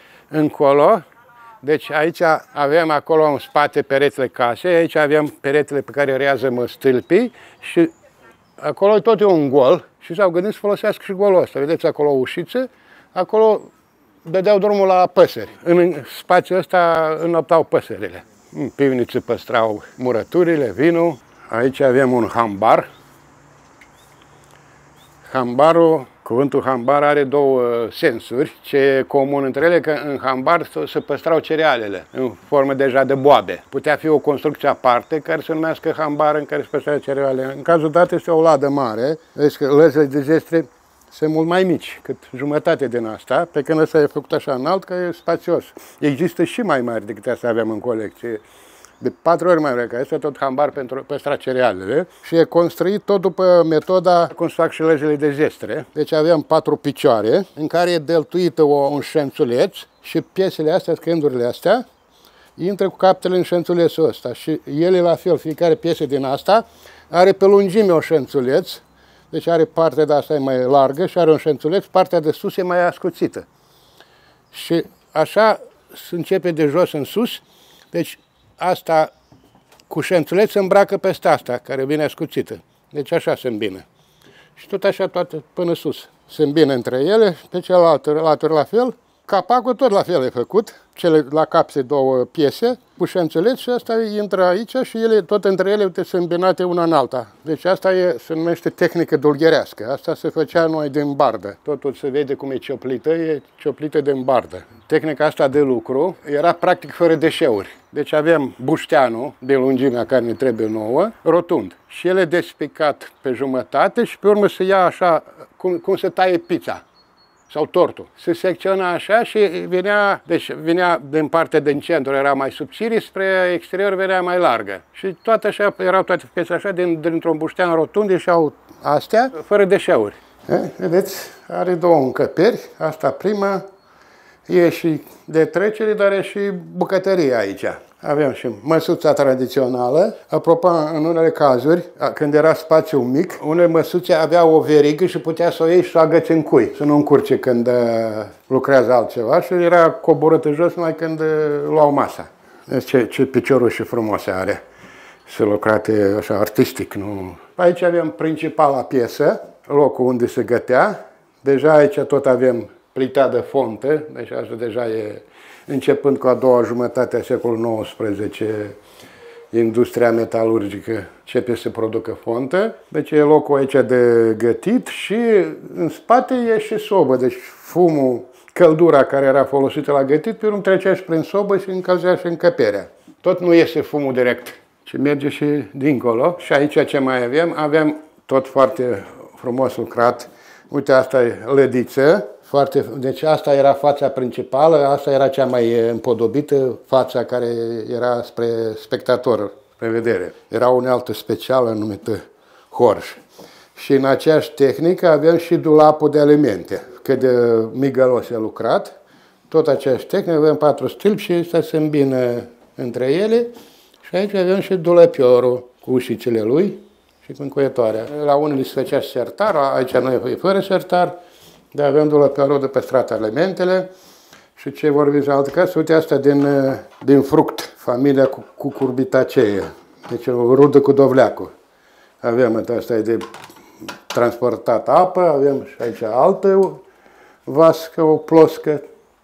Încolo, deci aici avem acolo în spate peretele casei, aici avem peretele pe care rează stâlpii și acolo tot e un gol și s-au gândit să folosească și golul ăsta. Vedeți acolo o ușiță, acolo dădeau drumul la păsări. În spațiul ăsta înoptau păsările. În pivniță păstrau murăturile, vinul. Aici avem un hambar. Hambarul, cuvântul hambar are două sensuri. Ce e comun între ele, că în hambar se păstrau cerealele, în formă deja de boabe. Putea fi o construcție aparte care se numească hambar în care se păstrau cerealele. În cazul dat este o ladă mare, deci că lăzile de zestre sunt mult mai mici, cât jumătate din asta, pe când ăsta e făcut așa înalt, că e spațios. Există și mai mari decât asta avem în colecție. De patru ori mai mare, că este tot hambar pentru păstra cerealele și e construit tot după metoda cum se fac și lăzile de zestre. Deci avem patru picioare în care e deltuită o, un șențuleț și piesele astea, scândurile astea, intră cu capetele în șențulețul ăsta și ele la fel, fiecare piesă din asta are pe lungime o șențuleț, deci are partea de asta e mai largă și are un șențuleț, partea de sus e mai ascuțită. Și așa se începe de jos în sus, deci asta cu șențuleț se îmbracă peste asta, care vine ascuțită. Deci așa se îmbină. Și tot așa toate până sus. Se îmbină între ele, pe celălalt laturi la fel. Capacul tot la fel e făcut. Cele la cap se două piese cu șențuleț și asta intră aici și ele, tot între ele sunt îmbinate una în alta. Deci asta e, se numește tehnică dulgherească. Asta se făcea noi din bardă. Totul se vede cum e cioplită, e cioplită din bardă. Tehnica asta de lucru era practic fără deșeuri. Deci avem bușteanul de lungimea care ne trebuie nouă, rotund. Și el e despicat pe jumătate și pe urmă se ia așa, cum, cum se taie pizza sau tortul. Se secționa așa și venea, deci venea din partea din centru, era mai subțire, spre exterior venea mai largă. Și toate așa, erau toate piese așa, din, dintr-un buștean rotund ieșeau astea, fără deșeuri. E, vedeți, are două încăperi, asta prima, e și de trecere, dar e și bucătărie aici. Avem și măsuța tradițională. Apropo, în unele cazuri, când era spațiu mic, unele măsuțe aveau o verigă și putea să o iei și să o agăți în cui, să nu încurce când lucrează altceva și era coborâtă jos numai când luau masa. Deci ce, ce piciorușe frumoase are, să lucrate așa artistic, nu? Aici avem principala piesă, locul unde se gătea. Deja aici tot avem plitea de fontă, deci asta deja e, începând cu a doua jumătate a secolului nouăsprezece, industria metalurgică începe să producă fontă. Deci e locul aici de gătit și în spate e și sobă, deci fumul, căldura care era folosită la gătit, pe urmă trecea și prin sobă și încălzea și încăperea. Tot nu iese fumul direct, ci merge și dincolo. Și aici ce mai avem? Avem tot foarte frumos lucrat. Uite, asta e lădiță. Foarte, deci asta era fața principală, asta era cea mai împodobită, fața care era spre spectator, spre vedere. Era o unealtă specială numită horș. Și în aceeași tehnică avem și dulapul de alimente. Cât de migălos e lucrat, tot aceeași tehnică, avem patru stâlpi și ăsta se îmbină între ele. Și aici avem și dulăpiorul cu ușicile lui și cu încuietoarea. La unele se făcea sertar, aici nu e fără sertar, dar avem dulăpiorul de păstrat alimentele. Și ce vorbim în altă casă, uite asta din, din fruct, familia cu cucurbitaceae, deci o rudă cu dovleacul. Avem, asta e de transportat apă, avem și aici altă vască, o ploscă.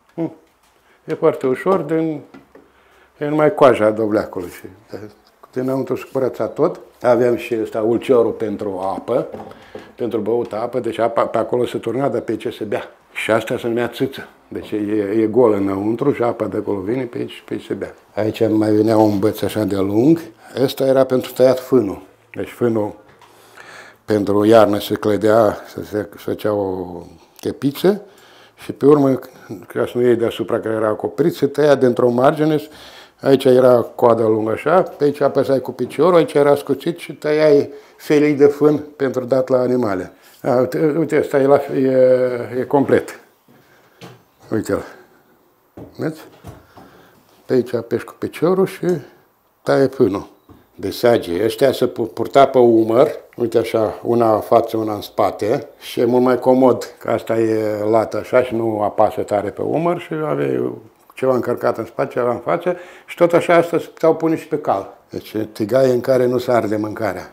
E foarte ușor, din, e numai coaja dovleacului. Dinăuntru se curăța tot. Avem și ăsta ulciorul pentru apă, pentru băut apă, deci apa pe acolo se turna, dar pe ce se bea. Și asta se numea țâță. Deci e, e gol înăuntru și apa de acolo vine, pe aici, pe aici se bea. Aici mai venea un băț așa de lung. Ăsta era pentru tăiat fânul. Deci fânul pentru iarnă se clădea, se făcea o chepiță și pe urmă, ca să nu iei deasupra care era acoperit, se tăia dintr-o margine. Aici era coada lungă așa, pe aici apăsai cu piciorul, aici era scuțit și tăiai felii de fân pentru dat la animale. A, uite, uite, ăsta e, la, e, e complet. Uite-l. Vedeți? Pe aici apeși cu piciorul și taie fânul. De sage. Ăștia se purta pe umăr, uite așa, una în față, una în spate și e mult mai comod, că asta e lată așa și nu apasă tare pe umăr și aveai ceva încărcat în spate, ceva în față și tot așa asta se puteau pune și pe cal. Deci tigaie în care nu se arde mâncarea.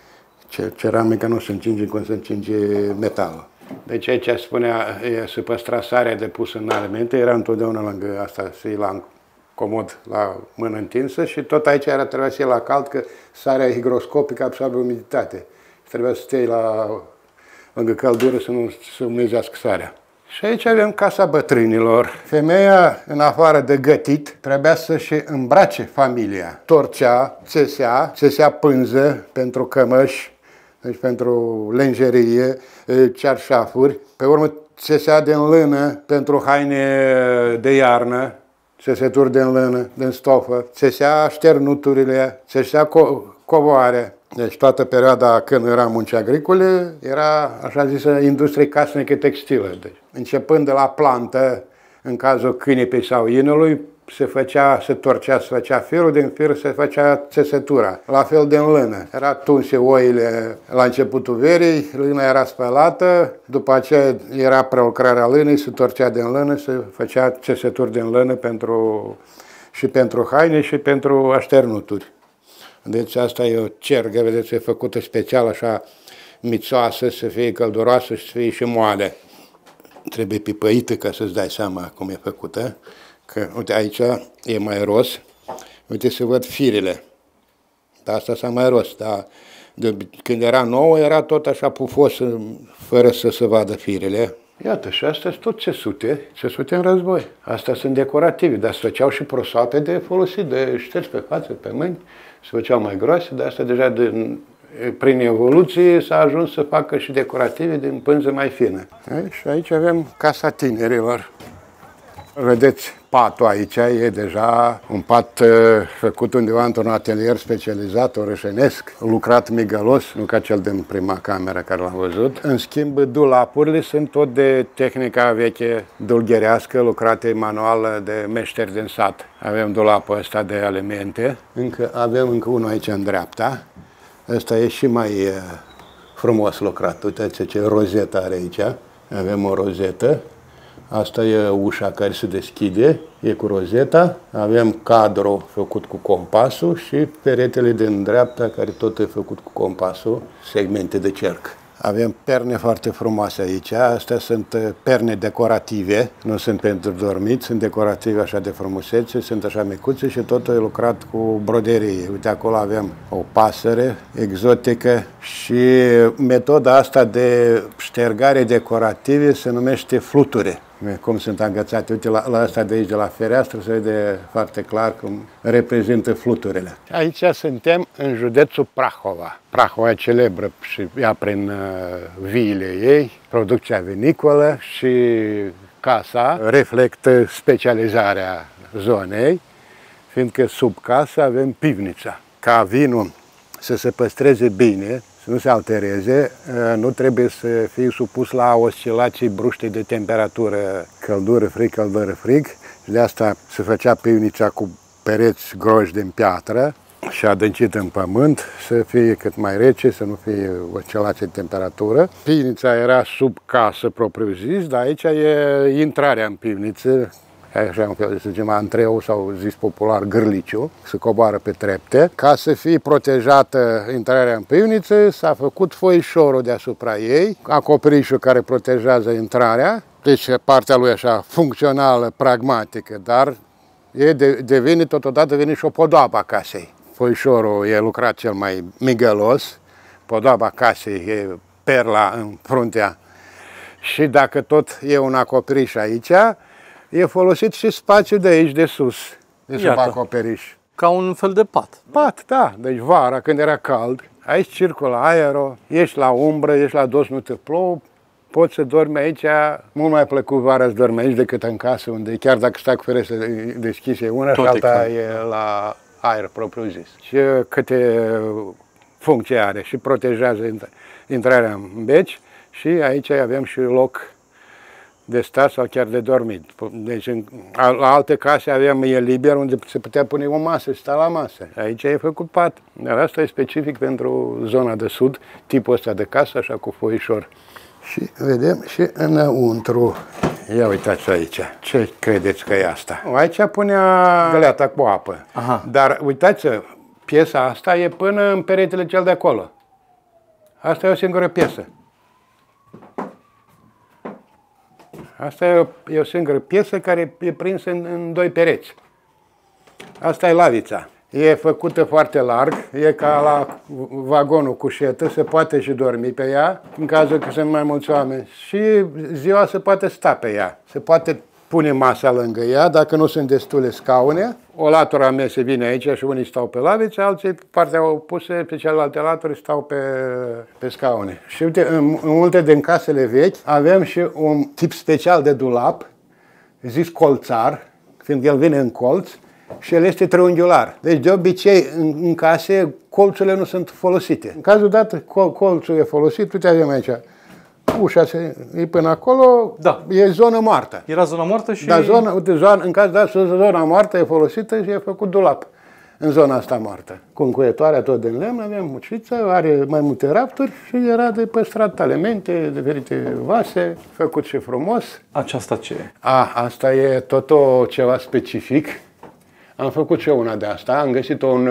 Ceramica nu se încinge cum se încinge metalul. Deci aici spunea, se păstra sarea de pus în alimente, era întotdeauna lângă asta, să iei la comod la mână întinsă și tot aici era trebuia să iei la cald, că sarea higroscopică absorbe umiditate. Și trebuia să stai la, lângă căldură să nu se umezească sarea. Și aici avem casa bătrânilor. Femeia, în afară de gătit, trebuia să-și îmbrace familia. Torcea, țesea, țesea pânză pentru cămăși, deci pentru lenjerie, cearșafuri. Pe urmă țesea din lână pentru haine de iarnă, țesături din lână, din stofă. Țesea șternuturile, țesea co covoare. Deci toată perioada când era munci agricole, era așa zisă industrie casnică textilă. Deci, începând de la plantă, în cazul câinipei sau inelui, se făcea, se torcea, se făcea firul, din fir se făcea țesătura. La fel din lână. Era tunse oile la începutul verii, lâna era spălată, după aceea era prelucrarea lânei, se torcea din lână, se făcea țesături din lână pentru, și pentru haine și pentru așternuturi. Deci asta e o cergă, vedeți, e făcută special așa mițoasă, să fie călduroasă și să fie și moale. Trebuie pipăită ca să-ți dai seama cum e făcută. Că, uite, aici e mai ros. Uite, se văd firele. Dar asta s-a mai ros. Dar de, când era nouă, era tot așa pufos, fără să se vadă firele. Iată, și astea sunt tot țesute, țesute în război. Astea sunt decorative, dar se făceau și prosoape de folosit, de ștergi pe față, pe mâini. Se făceau mai groase, dar astea deja de, prin evoluție s-a ajuns să facă și decorative din pânză mai fină. E, și aici avem casa tinerilor. Vedeți, patul aici e deja un pat uh, făcut undeva într-un atelier specializat, orășenesc, lucrat migălos, nu ca cel din prima cameră care l-am văzut. În schimb, dulapurile sunt tot de tehnica veche dulgherească, lucrate manual de meșteri din sat. Avem dulapul ăsta de alimente, încă avem încă unul aici în dreapta. Ăsta e și mai uh, frumos lucrat. Uitați ce rozetă are aici. Avem o rozetă. Asta e ușa care se deschide, e cu rozeta. Avem cadru făcut cu compasul și peretele din dreapta care tot e făcut cu compasul, segmente de cerc. Avem perne foarte frumoase aici. Astea sunt perne decorative, nu sunt pentru dormit, sunt decorative așa de frumusețe, sunt așa micuțe și totul e lucrat cu broderie. Uite, acolo avem o pasăre exotică și metoda asta de ștergare decorative se numește fluture. Cum sunt agățate. Uite, la, la asta de aici, de la fereastră, se vede foarte clar cum reprezintă fluturile. Aici suntem în județul Prahova. Prahova e celebră și ea prin uh, viile ei, producția vinicolă și casa reflectă specializarea zonei, fiindcă sub casă avem pivnița. Ca vinul să se păstreze bine, să nu se altereze, nu trebuie să fie supus la oscilații bruște de temperatură, căldură, frig, căldură, frig. Și de asta se făcea pivnița cu pereți groși din piatră și adâncit în pământ, să fie cât mai rece, să nu fie oscilații de temperatură. Pivnița era sub casă propriu-zis, dar aici e intrarea în pivniță, așa un fel de, să zicem, antreu sau zis popular gârliciu, se coboară pe trepte. Ca să fie protejată intrarea în pivniță, s-a făcut foișorul deasupra ei, acoperișul care protejează intrarea, deci partea lui așa funcțională, pragmatică, dar e de, devine totodată devine și o podoabă a casei. Foișorul e lucrat cel mai migălos, podoaba casei e perla în fruntea și dacă tot e un acoperiș aici, e folosit și spațiul de aici, de sus, de sub acoperiș. Ca un fel de pat. Pat, da. Deci vara, când era cald, aici circulă aerul, ești la umbră, ești la dos, nu te plouă, poți să dormi aici, mult mai plăcut vara să dormi aici decât în casă, unde chiar dacă stai cu ferestră deschise una tot și alta e la aer propriu-zis. Și câte funcții are și protejează intrarea în beci și aici avem și loc de stat sau chiar de dormit. Deci în, la alte case aveam e liber unde se putea pune o masă și sta la masă. Aici e făcut pat. Dar asta e specific pentru zona de sud, tipul ăsta de casă, așa cu foișor. Și vedem și înăuntru. Ia uitați aici. Ce credeți că e asta? Aici punea găleata cu apă. Aha. Dar uitați, piesa asta e până în peretele cel de acolo. Asta e o singură piesă. Asta e o, e o singură piesă care e prinsă în, în doi pereți. Asta e lavița. E făcută foarte larg, e ca la vagonul cușetă, se poate și dormi pe ea, în cazul că sunt mai mulți oameni. Și ziua se poate sta pe ea. Se poate pune masa lângă ea, dacă nu sunt destule scaune. O latură a mesei vine aici și unii stau pe laviță, alții pe partea opusă, pe celelalte laturi stau pe, pe scaune. Și uite, în, în multe din casele vechi avem și un tip special de dulap, zis colțar, fiindcă el vine în colț și el este triunghiular. Deci de obicei în, în case colțurile nu sunt folosite. În cazul dat col, colțul e folosit, uite avem aici. Ușa se, e până acolo, da. E zonă moartă. Era zona moartă și... Da, zona, uite, zona, în caz de asta, zona moartă e folosită și e făcut dulap în zona asta moartă. Cu încuietoarea tot din lemn, avem muciță, are mai multe rafturi și era de păstrat alimente, diferite vase, făcut și frumos. Aceasta ce e? A, asta e tot o ceva specific. Am făcut și eu una de asta, am găsit-o un...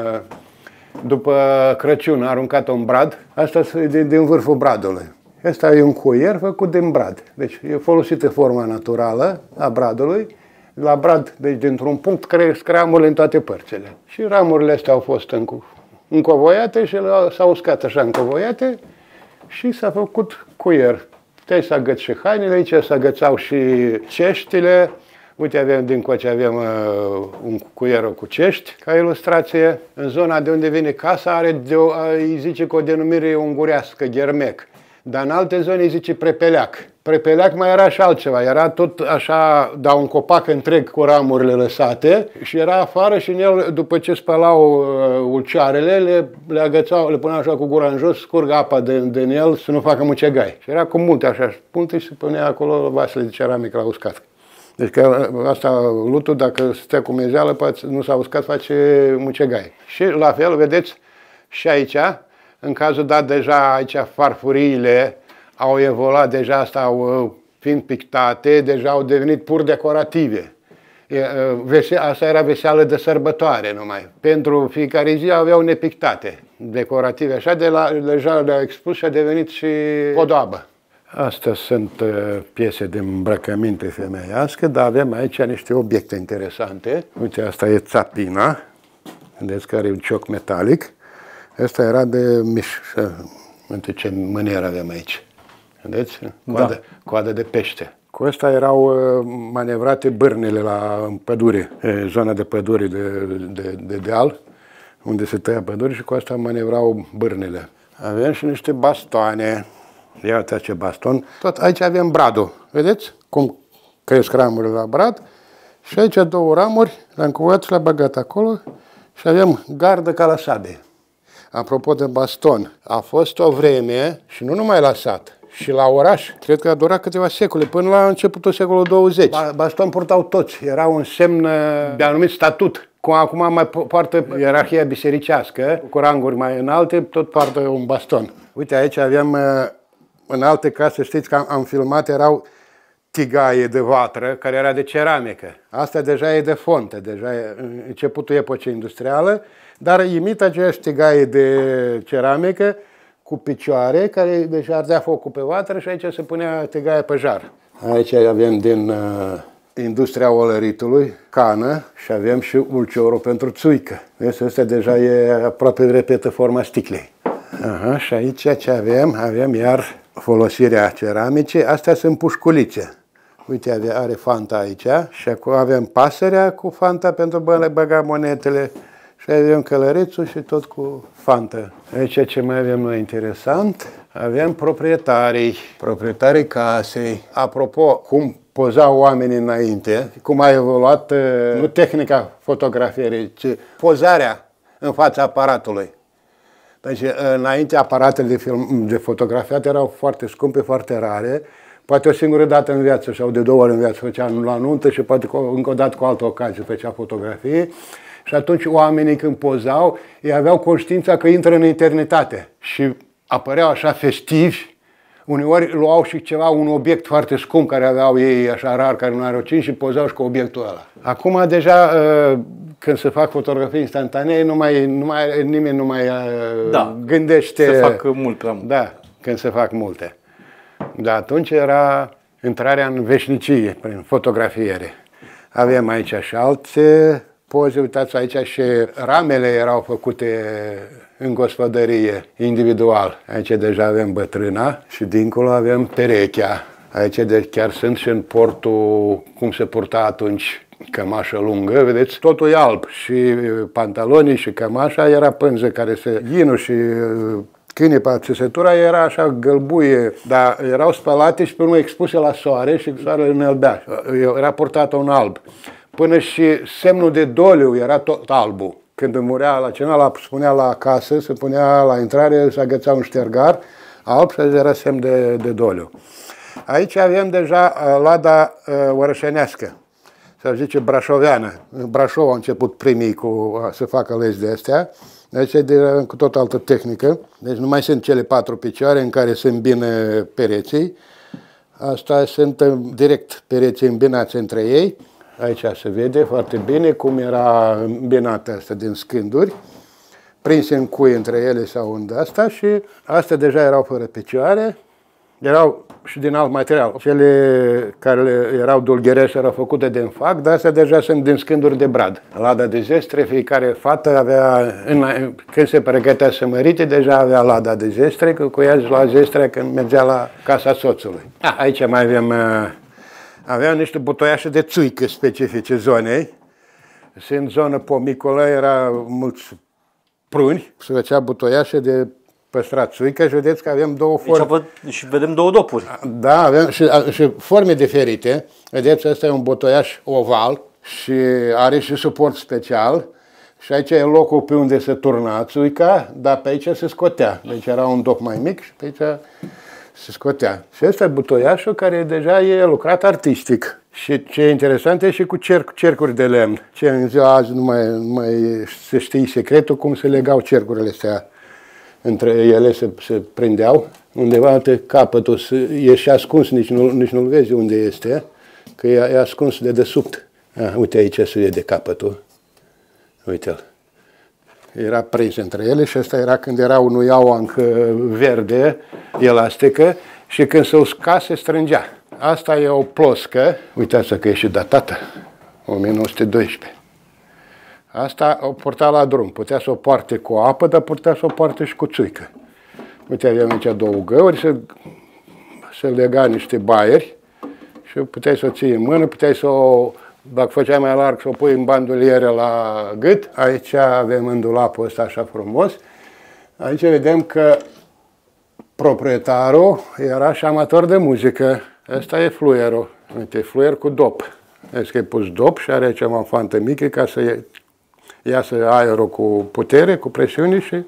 După Crăciun, a aruncat-o în brad, asta e din, din vârful bradului. Asta e un cuier făcut din brad. Deci e folosită forma naturală a bradului. La brad, deci dintr-un punct, cresc ramurile în toate părțile. Și ramurile astea au fost încovoiate și s-au uscat așa încovoiate și s-a făcut cuier. Puteai să agăți și hainele, aici se agățau și ceștile. Uite, avem din coace avem uh, un cuier cu cești, ca ilustrație. În zona de unde vine casa are, de o, îi zice că o denumire ungurească, ghermec. Dar în alte zone îi zice prepeleac. Prepeleac mai era și altceva, era tot așa, da, un copac întreg cu ramurile lăsate și era afară și în el, după ce spălau uh, ulcioarele, le, le agățau, le puneau așa cu gura în jos, scurg apa din, din el să nu facă mucegai. Și era cu multe așa punte și se punea acolo vasele de ceramic la uscat. Deci că asta, lutul, dacă stă cu mezeală, nu s-a uscat, face mucegai. Și la fel, vedeți, și aici, în cazul dat deja aici farfuriile au evoluat, deja asta au, fiind pictate, deja au devenit pur decorative. Asta era veseală de sărbătoare numai. Pentru fiecare zi aveau nepictate. decorative, așa, de la, deja le-au expus și a devenit și podoabă. Astea sunt uh, piese de îmbrăcăminte femeiască, dar avem aici niște obiecte interesante. Uite, asta e țapina, vedeți că are un cioc metalic. Asta era de miș. Uite ce mânier avem aici. Vedeți? Coadă, da. Coadă de pește. Cu asta erau uh, manevrate bârnele la în pădure, e, zona de pădure de, de, de deal, unde se tăia pădure și cu asta manevrau bârnele. Avem și niște bastoane. Ia uitați ce baston. Tot aici avem bradul. Vedeți cum cresc ramurile la brad? Și aici două ramuri, le-am cuvat și le-am băgat acolo și avem gardă ca la sabie. Apropo de baston, a fost o vreme, și nu numai la sat, și la oraș, cred că a durat câteva secole, până la începutul secolului douăzeci. Baston purtau toți, era un semn de anumit statut. Cum acum mai poartă ierarhia bisericească, cu ranguri mai înalte, tot poartă un baston. Uite, aici avem, în alte case, știți că am, am filmat, erau tigaie de vatră, care era de ceramică. Asta deja e de fontă, deja e începutul epocii industrială, dar imită aceeași tigaie de ceramică cu picioare, care deja ardea focul pe vatră și aici se punea tigaia pe jar. Aici avem din uh, industria olăritului, cană, și avem și ulciorul pentru țuică. Vezi, ăsta deja e aproape repetă forma sticlei. Aha, și aici ce avem? Avem iar folosirea ceramicii. Astea sunt pușculițe. Uite, are fanta aici și acum avem pasărea cu fanta pentru a băga monetele și avem călărețul și tot cu fantă. Aici ce mai avem noi interesant? Avem proprietarii, proprietarii casei. Apropo, cum pozau oamenii înainte, cum a evoluat nu tehnica fotografierii, ci pozarea în fața aparatului. Deci, înainte, aparatele de, film, de fotografiat erau foarte scumpe, foarte rare. Poate o singură dată în viață sau de două ori în viață făcea la nuntă și poate încă o dată cu altă ocazie făcea fotografie. Și atunci oamenii când pozau, ei aveau conștiința că intră în eternitate și apăreau așa festivi. Uneori luau și ceva, un obiect foarte scump care aveau ei așa rar, care nu are și pozau și cu obiectul ăla. Acum deja când se fac fotografii instantanee, nu mai, nu mai, nimeni nu mai da, gândește. Se fac mult prea mult. Da, când se fac multe. Dar atunci era intrarea în veșnicie prin fotografiere. Avem aici și alte poze, uitați aici și ramele erau făcute în gospodărie, individual. Aici deja avem bătrâna și dincolo avem perechea. Aici de chiar sunt și în portul, cum se purta atunci, cămașă lungă, vedeți? Totul e alb și pantalonii și cămașa era pânză care se... Ghinul și cânipa, țesătura era așa gălbuie, dar erau spălate și pe urmă expuse la soare și soarele înălbea. Era purtată un alb. Până și semnul de doliu era tot albul. Când murea la cena, la, spunea la casă, se punea la intrare, se agăța un ștergar alb și era semn de, de doliu. Aici avem deja lada uh, orășenească, se zice brașoveană. În Brașov au început primii cu să facă legi de astea. Deci e de, cu tot altă tehnică. Deci nu mai sunt cele patru picioare în care se îmbină pereții. Asta sunt direct pereții îmbinați între ei. Aici se vede foarte bine cum era îmbinată asta din scânduri, prinse în cui între ele sau în asta și astea deja erau fără picioare, erau și din alt material. Cele care erau dulgherești erau făcute din fac, dar astea deja sunt din scânduri de brad. Lada de zestre, fiecare fată avea, când se pregătea să mărite, deja avea lada de zestre, că cu ea la zestre când mergea la casa soțului. A, aici mai avem... Aveam niște butoiașe de țuică specifice zonei. În zonă pomicolă era mulți pruni. Se făcea butoiașe de păstrat țuică și vedeți că avem două forme. Deci, și vedem două dopuri. Da, avem și, și forme diferite. Vedeți, ăsta e un butoiaș oval și are și suport special. Și aici e locul pe unde se turna țuica, dar pe aici se scotea. Deci era un dop mai mic și pe aici se scotea. Și ăsta e butoiașul care deja e lucrat artistic. Și ce e interesant e și cu cerc, cercuri de lemn. Ce în ziua azi nu mai, nu mai se știe secretul cum se legau cercurile astea. Între ele se, se prindeau. Undeva pe capătul e și ascuns, nici nu, nici nu-l vezi unde este, că e, e ascuns de desubt. Ah, uite aici se vede capătul. Uite-l. era prins între ele și asta era când era o nuiauancă verde, elastică, și când se usca, se strângea. Asta e o ploscă, uitați că e și datată, o mie nouă sute doisprezece. Asta o purta la drum, putea să o poarte cu apă, dar putea să o poarte și cu țuică. Uite, aveam aici două găuri, se, se lega niște baieri și puteai să o ții în mână, puteai să o, dacă făceai mai larg, să o pui în bandoliere la gât. Aici avem în dulapul ăsta așa frumos. Aici vedem că proprietarul era și amator de muzică. Ăsta e fluierul. Uite, fluier cu dop. Vezi că e pus dop și are aici o fantă mică ca să iasă aerul cu putere, cu presiune și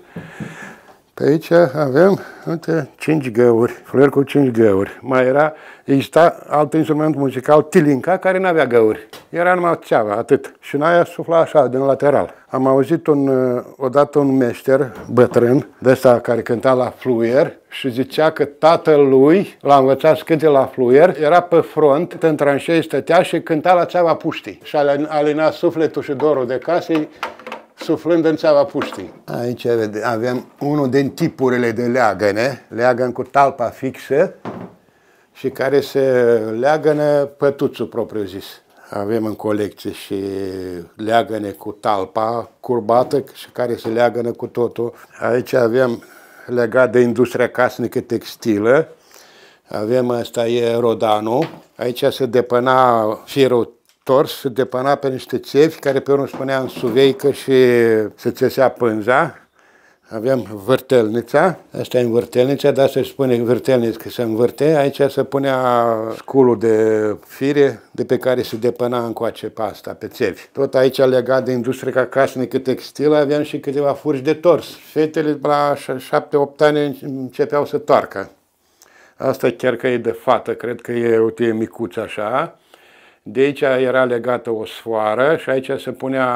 pe aici avem, uite, cinci găuri, fluier cu cinci găuri. Mai era, exista alt instrument muzical, tilinca, care nu avea găuri. Era numai țeava, atât. Și în aia sufla așa, din lateral. Am auzit un, odată un meșter bătrân, de ăsta care cânta la fluier și zicea că tatăl lui l-a învățat să cânte la fluier, era pe front, în tranșei stătea și cânta la țeava puștii. Și alina sufletul și dorul de casei, suflând în țeava puștii. Aici avem unul din tipurile de leagăne, leagăn cu talpa fixă și care se leagănă pătuțul propriu-zis. Avem în colecție și leagăne cu talpa curbată și care se leagănă cu totul. Aici avem legat de industria casnică textilă. Avem, asta e rodanul. Aici se depăna firul tors, se depăna pe niște țevi care pe urmă spunea în suveică și se țesea pânza. Avem vârtelnița, asta e învârtelnița, dar se spune vârtelniță că se învârte. Aici se punea sculul de fire de pe care se depăna încoace pe asta, pe țevi. Tot aici legat de industria casnică textilă aveam și câteva furci de tors. Fetele la șapte opt ani începeau să toarcă. Asta chiar că e de fată, cred că e o tie micuță așa. De aici era legată o sfoară și aici se punea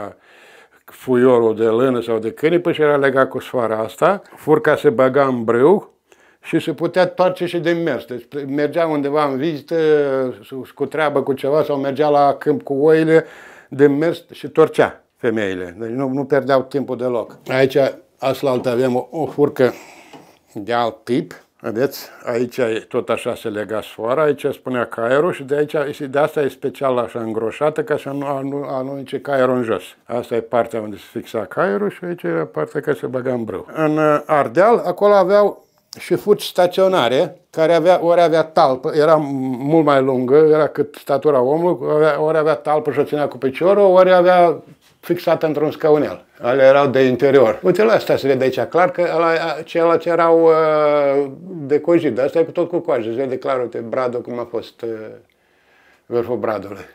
fuiorul de lână sau de cânipă și era legat cu sfoara asta. Furca se băga în brâu și se putea toarce și de mers. Deci mergea undeva în vizită cu treabă cu ceva sau mergea la câmp cu oile de mers și torcea femeile. Deci nu, nu perdeau timpul deloc. Aici, aslaltă, avem o, o furcă de alt tip. Vedeți? Aici tot așa se lega sfoara, aici spunea caierul și de aici, și de asta e special așa îngroșată ca să nu anunce caierul în jos. Asta e partea unde se fixa caierul și aici era partea care se băga în brâu. În Ardeal, acolo aveau și furci staționare, care avea, ori avea talpă, era mult mai lungă, era cât statura omului, ori avea talpă și o ținea cu piciorul, ori avea fixată într-un scaunel. Ale erau de interior. Uite, la asta se vede aici clar că ceilalți erau uh, de cojit. Asta e cu tot cu coajă. Se vede clar, uite, bradul cum a fost uh, vârful bradului.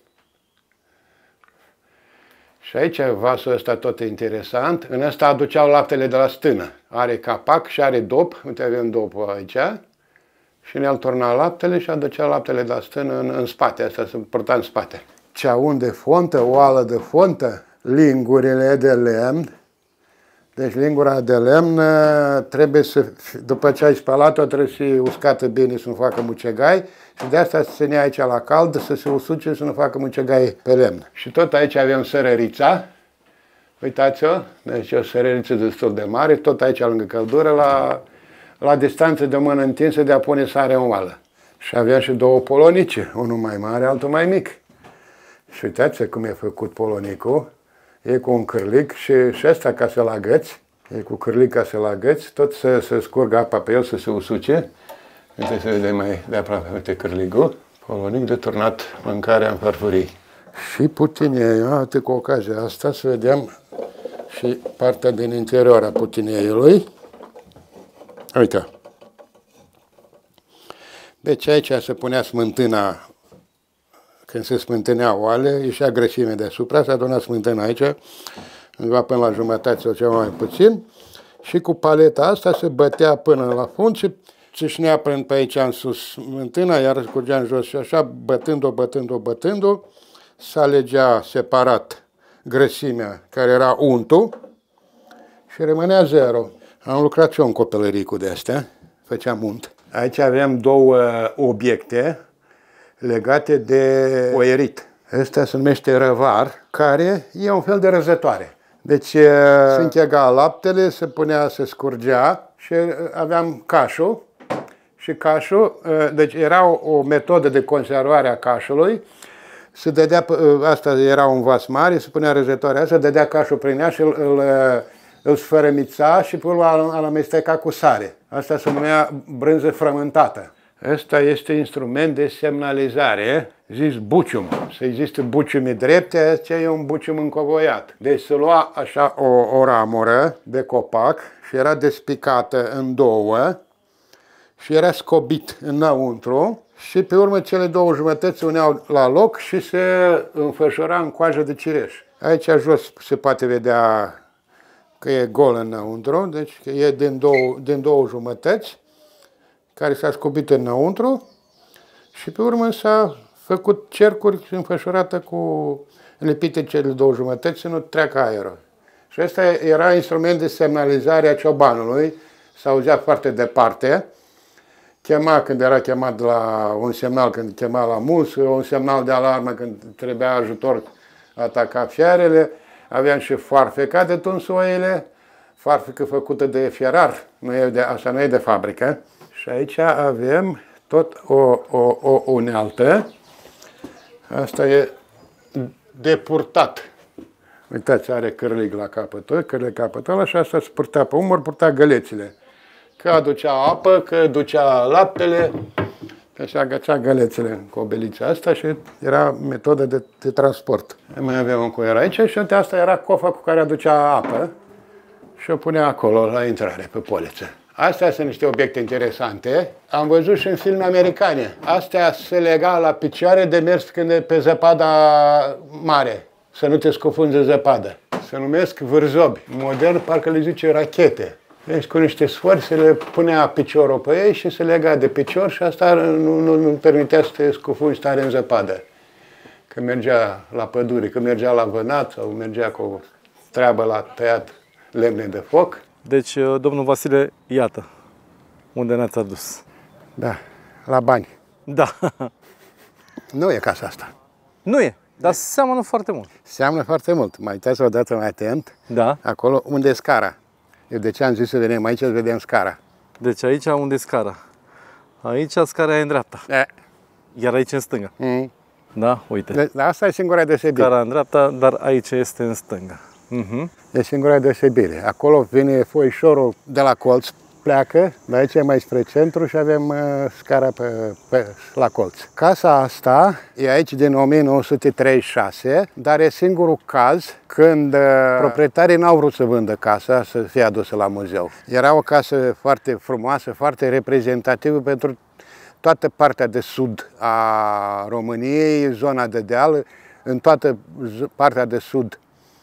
Și aici vasul ăsta tot e interesant. În ăsta aduceau laptele de la stână. Are capac și are dop. Uite, avem dopul aici. Și ne-al turna laptele și aducea laptele de la stână în, în spate. Asta se purta în spate. Ceaun de fontă, oală de fontă, lingurile de lemn. Deci lingura de lemn trebuie să, după ce ai spălat-o, trebuie să fie uscată bine să nu facă mucegai și de asta se ținea aici la cald să se usuce să nu facă mucegai pe lemn. Și tot aici avem sărărița. Uitați-o, deci o sărăriță destul de mare, tot aici lângă căldură, la, la distanță de mână întinsă de a pune sare în oală. Și aveam și două polonice, unul mai mare, altul mai mic. Și uitați cum e făcut polonicul. E cu un cârlic și, și ăsta ca să-l agăți. E cu cârlic ca să-l agăți, tot să, să scurgă apa pe el, să se usuce. Uite, să vedem mai de aproape, uite cârligul. Polonic de turnat mâncarea în farfurii. Și putineia, uite cu ocazia asta, să vedem și partea din interior a putineiului. Uite. Deci aici se punea smântâna. Când se smântânea oale, ieșea grăsime deasupra, se aduna smântâna aici, undeva până la jumătate sau ceva mai puțin, și cu paleta asta se bătea până la fund și țâșnea până pe aici în sus smântâna, iar scurgea în jos și așa, bătând-o, bătând-o, bătând-o, se alegea separat grăsimea, care era untul, și rămânea zero. Am lucrat și eu în copilărie cu de-astea, făceam unt. Aici avem două obiecte legate de oierit. Ăsta se numește răvar, care e un fel de răzătoare. Deci se închega laptele, se punea, se scurgea și aveam cașul. Și cașul, deci era o, o metodă de conservare a cașului. Se dădea, asta era un vas mare, se punea răzătoarea asta, dădea cașul prin ea și îl, îl, îl sfărămița și pe urmă îl amesteca cu sare. Asta se numea brânză frământată. Ăsta este instrument de semnalizare, zis bucium. Să existe buciumi drepte, aceea e un bucium încovoiat. Deci se lua așa o, o ramură de copac și era despicată în două și era scobit înăuntru și pe urmă cele două jumătăți se uneau la loc și se înfășura în coajă de cireș. Aici jos se poate vedea că e gol înăuntru, deci că e din două, din două jumătăți care s-a scobit înăuntru și pe urmă s-a făcut cercuri înfășurată cu lipite cele două jumătăți să nu treacă aerul. Și ăsta era instrument de semnalizare a ciobanului, s-auzea foarte departe, chema când era chemat la un semnal când chema la mulți, un semnal de alarmă când trebuia ajutor ataca fiarele, aveam și foarfeca de tuns oile, foarfecă făcută de fierar, nu e de, așa nu e de fabrică. Și aici avem tot o, o, o unealtă. Asta e de purtat. Uitați, are cârlig la capătul, cârlig capătul și asta se purta pe umăr, purta gălețile. Că aducea apă, că ducea laptele, că și agăcea gălețile cu obelița asta și era metodă de, de transport. Mai aveam un cuier aici și asta era cofa cu care aducea apă și o punea acolo la intrare pe poliță. Astea sunt niște obiecte interesante. Am văzut și în filme americane. Astea se lega la picioare de mers când e pe zăpada mare, să nu te scufunzi în zăpadă. Se numesc vârzobi. Modern parcă le zice rachete. Deci cu niște sfori se le punea piciorul pe ei și se lega de picior și asta nu, nu, nu permitea să te scufunzi tare în zăpadă. Când mergea la pădure, când mergea la vânat sau mergea cu o treabă la tăiat lemne de foc. Deci, domnul Vasile, iată, unde ne-ați adus. Da, la bani. Da. Nu e casa asta. Nu e, dar seamănă foarte mult. Seamănă foarte mult. Mai uitați o dată mai atent. Da. Acolo unde e scara. Eu de ce am zis să venim aici, să vedem scara. Deci aici unde e scara. Aici scara e în dreapta. E. Iar aici în stânga. Mm. Da, uite. De, asta e singura deosebire. Scara în dreapta, dar aici este în stânga. Uh-huh. E singura deosebire. Acolo vine foișorul de la colț, pleacă, dar aici e mai spre centru și avem uh, scara pe, pe, la colț. Casa asta e aici din o mie nouă sute treizeci și șase, dar e singurul caz când uh, proprietarii n-au vrut să vândă casa, să fie adusă la muzeu. Era o casă foarte frumoasă, foarte reprezentativă pentru toată partea de sud a României, zona de deal, în toată partea de sud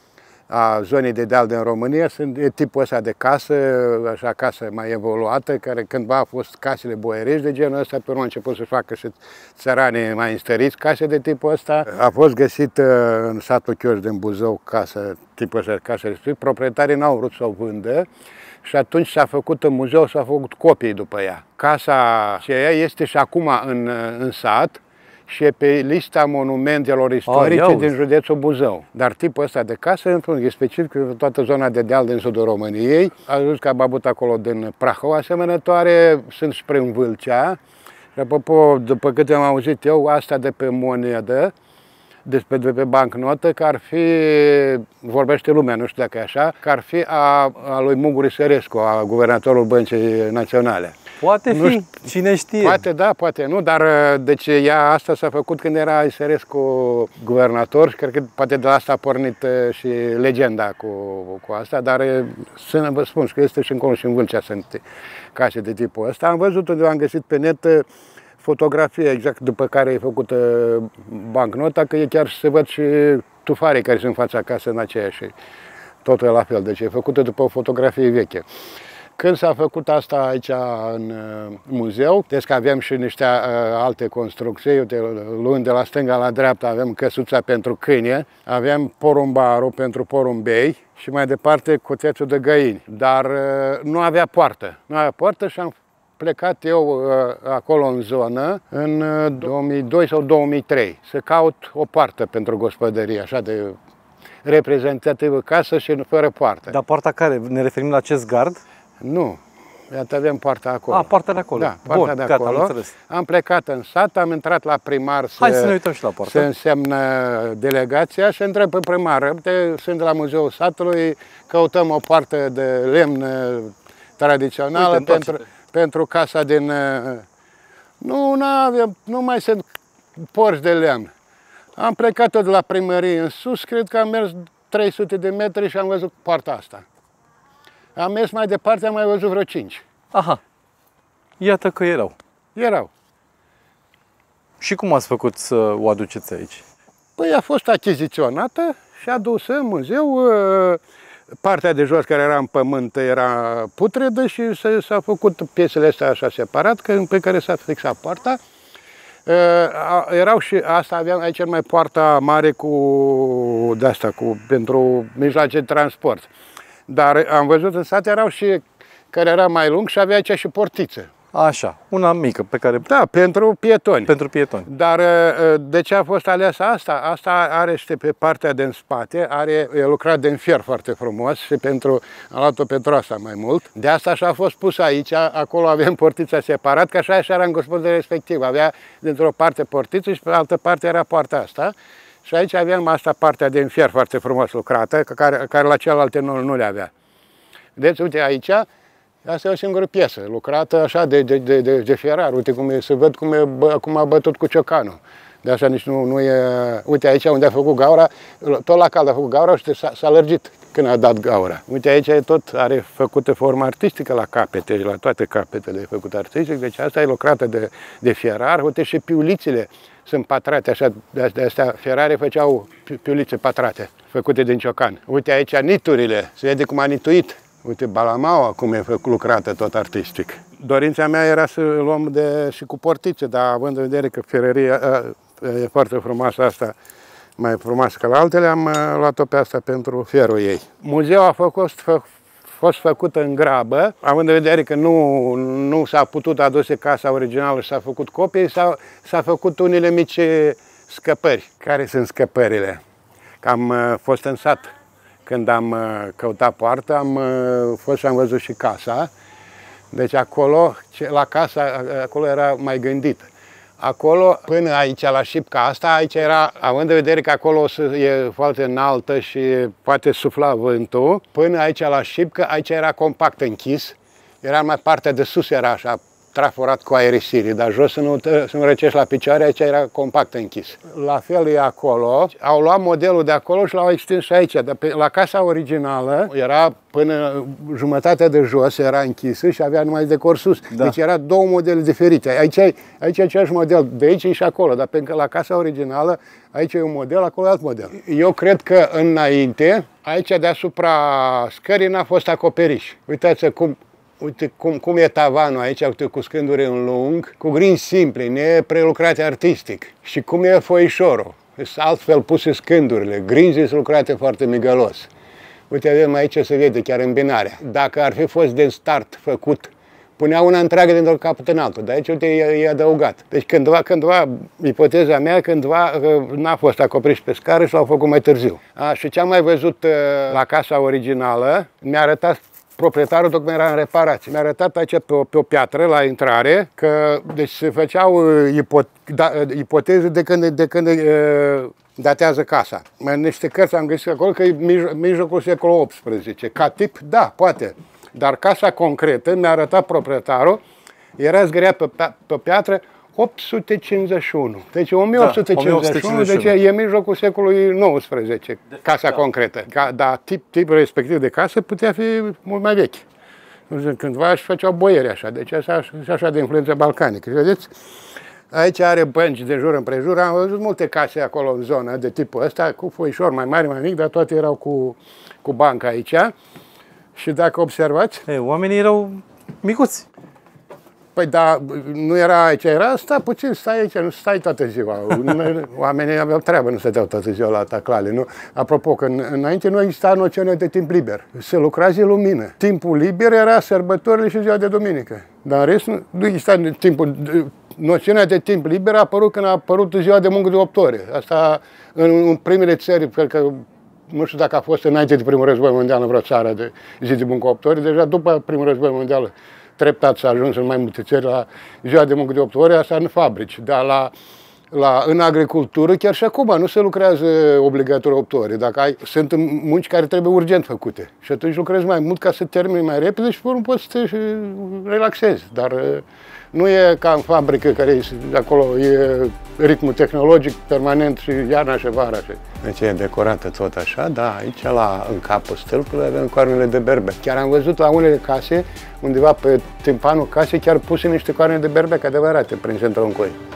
a zonei de deal din România sunt e tipul ăsta de casă, așa casă mai evoluată, care cândva a fost casele boierești de genul ăsta, pe urmă a început să facă și țărane mai înstăriți case de tipul ăsta. A fost găsit în satul Chioș din Buzău casă, tipul ăsta de casă respectiv. Proprietarii n-au vrut să o vândă și atunci s-a făcut în muzeu, s-a făcut copii după ea. Casa aceea este și acum în, în sat, și e pe lista monumentelor istorice A, din județul Buzău. Dar tipul ăsta de casă e specific pentru toată zona de deal din sudul României. A văzut că am avut acolo din Prahova asemănătoare, sunt spre în Vâlcea. Și apropo, după câte am auzit eu, asta de pe monedă, despre de pe bancnotă, că ar fi, vorbește lumea, nu știu dacă e așa, că ar fi a, a lui Muguri Sărescu, a guvernatorul Băncii Naționale. Poate nu fi, cine știe. Poate da, poate nu, dar deci ea asta s-a făcut când era Sărescu guvernator și cred că poate de la asta a pornit și legenda cu, cu asta, dar să vă spun că este și încolo și în Vâlcea sunt case de tipul ăsta. Am văzut unde am găsit pe net fotografie exact după care e făcută bancnota, că e chiar se văd și tufarii care sunt în fața casei în aceeași. Totul e la fel, deci e făcută după o fotografie veche. Când s-a făcut asta aici în uh, muzeu, deci că avem și niște uh, alte construcții, uite, luând de la stânga la dreapta avem căsuța pentru câine, avem porumbarul pentru porumbei și mai departe cuțețul de găini, dar uh, nu avea poartă. Nu avea poartă și am plecat eu uh, acolo în zonă în uh, două mii doi sau două mii trei să caut o poartă pentru gospodărie, așa de reprezentativă casă și fără poartă. Dar poarta care? Ne referim la acest gard? Nu. Iată, avem poarta acolo. A, poarta de acolo. Da, poarta Bun, de gata, acolo. am înțeles. Am plecat în sat, am intrat la primar să, Hai să ne uităm și la poartă. să însemnă delegația și întreb pe primar, uite, sunt de la Muzeul Satului, căutăm o poartă de lemn tradițională Uite, pentru, pentru casa din... Nu, nu, avem, nu mai sunt porți de lemn. Am plecat tot de la primărie în sus, cred că am mers trei sute de metri și am văzut poarta asta. Am mers mai departe, am mai văzut vreo cinci. Aha. Iată că erau. Erau. Și cum ați făcut să o aduceți aici? Păi a fost achiziționată și adusă în muzeu. Partea de jos care era în pământ era putredă și s-a făcut piesele astea așa separat, pe care s-a fixat poarta. Erau și asta, aveam aici mai poarta mare cu de asta, cu, pentru mijloace de transport. Dar am văzut în sat erau și care era mai lung și avea aici și portiță. Așa, una mică pe care... Da, pentru pietoni. Pentru pietoni. Dar de ce a fost aleasă asta? Asta are și pe partea din spate, are, e lucrat din fier foarte frumos și pentru, am luat-o pentru asta mai mult. De asta așa a fost pusă aici, acolo avem portița separat, că așa era în gospodăria respectivă. Avea dintr-o parte portiță și pe altă parte era poarta asta. Și aici aveam asta, partea din fier foarte frumos lucrată, care, care la celelalte nu, nu le avea. Deci, uite, aici, asta e o singură piesă, lucrată așa de, de, de, de, de fierar. Uite cum e, să văd cum, e, cum a bătut cu ciocanul. De așa nici nu, nu e... Uite aici unde a făcut gaura, tot la cald a făcut gaura și s-a lărgit când a dat gaura. Uite aici e tot, are făcută formă artistică la capete, la toate capetele e făcut artistic, deci asta e lucrată de, de fierar. Uite și piulițele sunt patrate, așa, de astea fierare făceau piulițe patrate, făcute din ciocan. Uite aici niturile, se vede cum a nituit. Uite, balamaua cum e făcut, lucrată tot artistic. Dorința mea era să luăm de, și cu portițe, dar având în vedere că ferăria e foarte frumoasă asta, mai frumoasă ca la altele, am luat-o pe asta pentru fierul ei. Muzeul a fost, fă, fost făcut în grabă, având în vedere că nu, nu s-a putut aduse casa originală și s-a făcut copii, s-a făcut unele mici scăpări. Care sunt scăpările? Că am fost în sat. Când am căutat poartă, am fost și am văzut și casa. Deci acolo, la casa, acolo era mai gândită. Acolo, până aici, la șipca asta, aici era, având în vedere că acolo e foarte înaltă și poate sufla vântul, până aici la șipcă, aici era compact închis. Era mai partea de sus, era așa, traforat cu aerisirii, dar jos să nu, să nu răcești la picioare, aici era compact închis. La fel e acolo, au luat modelul de acolo și l-au extins și aici, dar pe, la casa originală era până jumătatea de jos, era închisă și avea numai decor sus. Da. Deci era două modele diferite. Aici, aici e același model, de aici și acolo, dar pentru că la casa originală, aici e un model, acolo e alt model. Eu cred că înainte, aici deasupra scării n-a fost acoperiș. Uitați cum Uite cum, cum e tavanul aici, uite, cu scânduri în lung, cu grini simple, neprelucrate artistic. Și cum e foișorul. Sunt altfel puse scândurile, grinzii sunt lucrate foarte migălos. Uite, avem aici, se vede chiar îmbinarea. Dacă ar fi fost din start făcut, punea una întreagă dintr-un capăt în altul, dar aici, uite, e, e adăugat. Deci cândva, cândva, ipoteza mea, cândva n-a fost acoperiș pe scară și l-au făcut mai târziu. A, și ce am mai văzut la casa originală, mi-a arătat proprietarul, tocmai era în reparație. Mi-a arătat aici pe o, pe o piatră la intrare că deci se făceau ipot, da, ipoteze de când, de când uh, datează casa. În niște cărți am găsit acolo că e mijlocul secolului optsprezece. Ca tip, da, poate. Dar casa concretă, mi-a arătat proprietarul, era zgâriat pe, pe piatră opt sute cincizeci și unu. Deci o mie opt sute cincizeci și unu, deci e mijlocul secolului nouăsprezece, casa da. concretă. Dar tip, tipul respectiv de casă putea fi mult mai vechi. Cândva își făceau boieri așa, deci așa, așa de influență balcanică. Vedeți? Aici are bănci de jur împrejur, am văzut multe case acolo în zonă de tipul ăsta, cu foișor mai mare, mai mic, dar toate erau cu, cu bancă aici. Și dacă observați... Ei, oamenii erau micuți. Păi da, nu era aici, era, stai puțin, stai aici, nu stai toată ziua. Oamenii aveau treabă, nu stăteau toată ziua la taclale, nu? Apropo, că înainte nu exista noțiunea de timp liber. Se lucra zi lumină. Timpul liber era sărbătorile și ziua de duminică. Dar în rest nu exista timpul... Noțiunea de timp liber a apărut când a apărut ziua de muncă de opt ore. Asta în, în primele țări, cred că nu știu dacă a fost înainte de primul război mondial în vreo țară de zi de muncă opt ore, deja după primul război mondial treptat s-a ajuns în mai multe țări la ziua de muncă de opt ore, asta în fabrici, dar la La, în agricultură, chiar și acum, nu se lucrează obligatoriu opt ore. Dacă ai, sunt munci care trebuie urgent făcute. Și atunci lucrezi mai mult ca să termini mai repede și pe urmă poți să te relaxezi. Dar nu e ca în fabrică, care e, acolo e ritmul tehnologic permanent și iarna și vara. Și... Deci e decorată tot așa, da, aici la, în capul stâlpului avem coarnele de berbec. Chiar am văzut la unele case, undeva pe timpanul casei, chiar puse niște coarne de berbec adevărate, prin centrul în coi.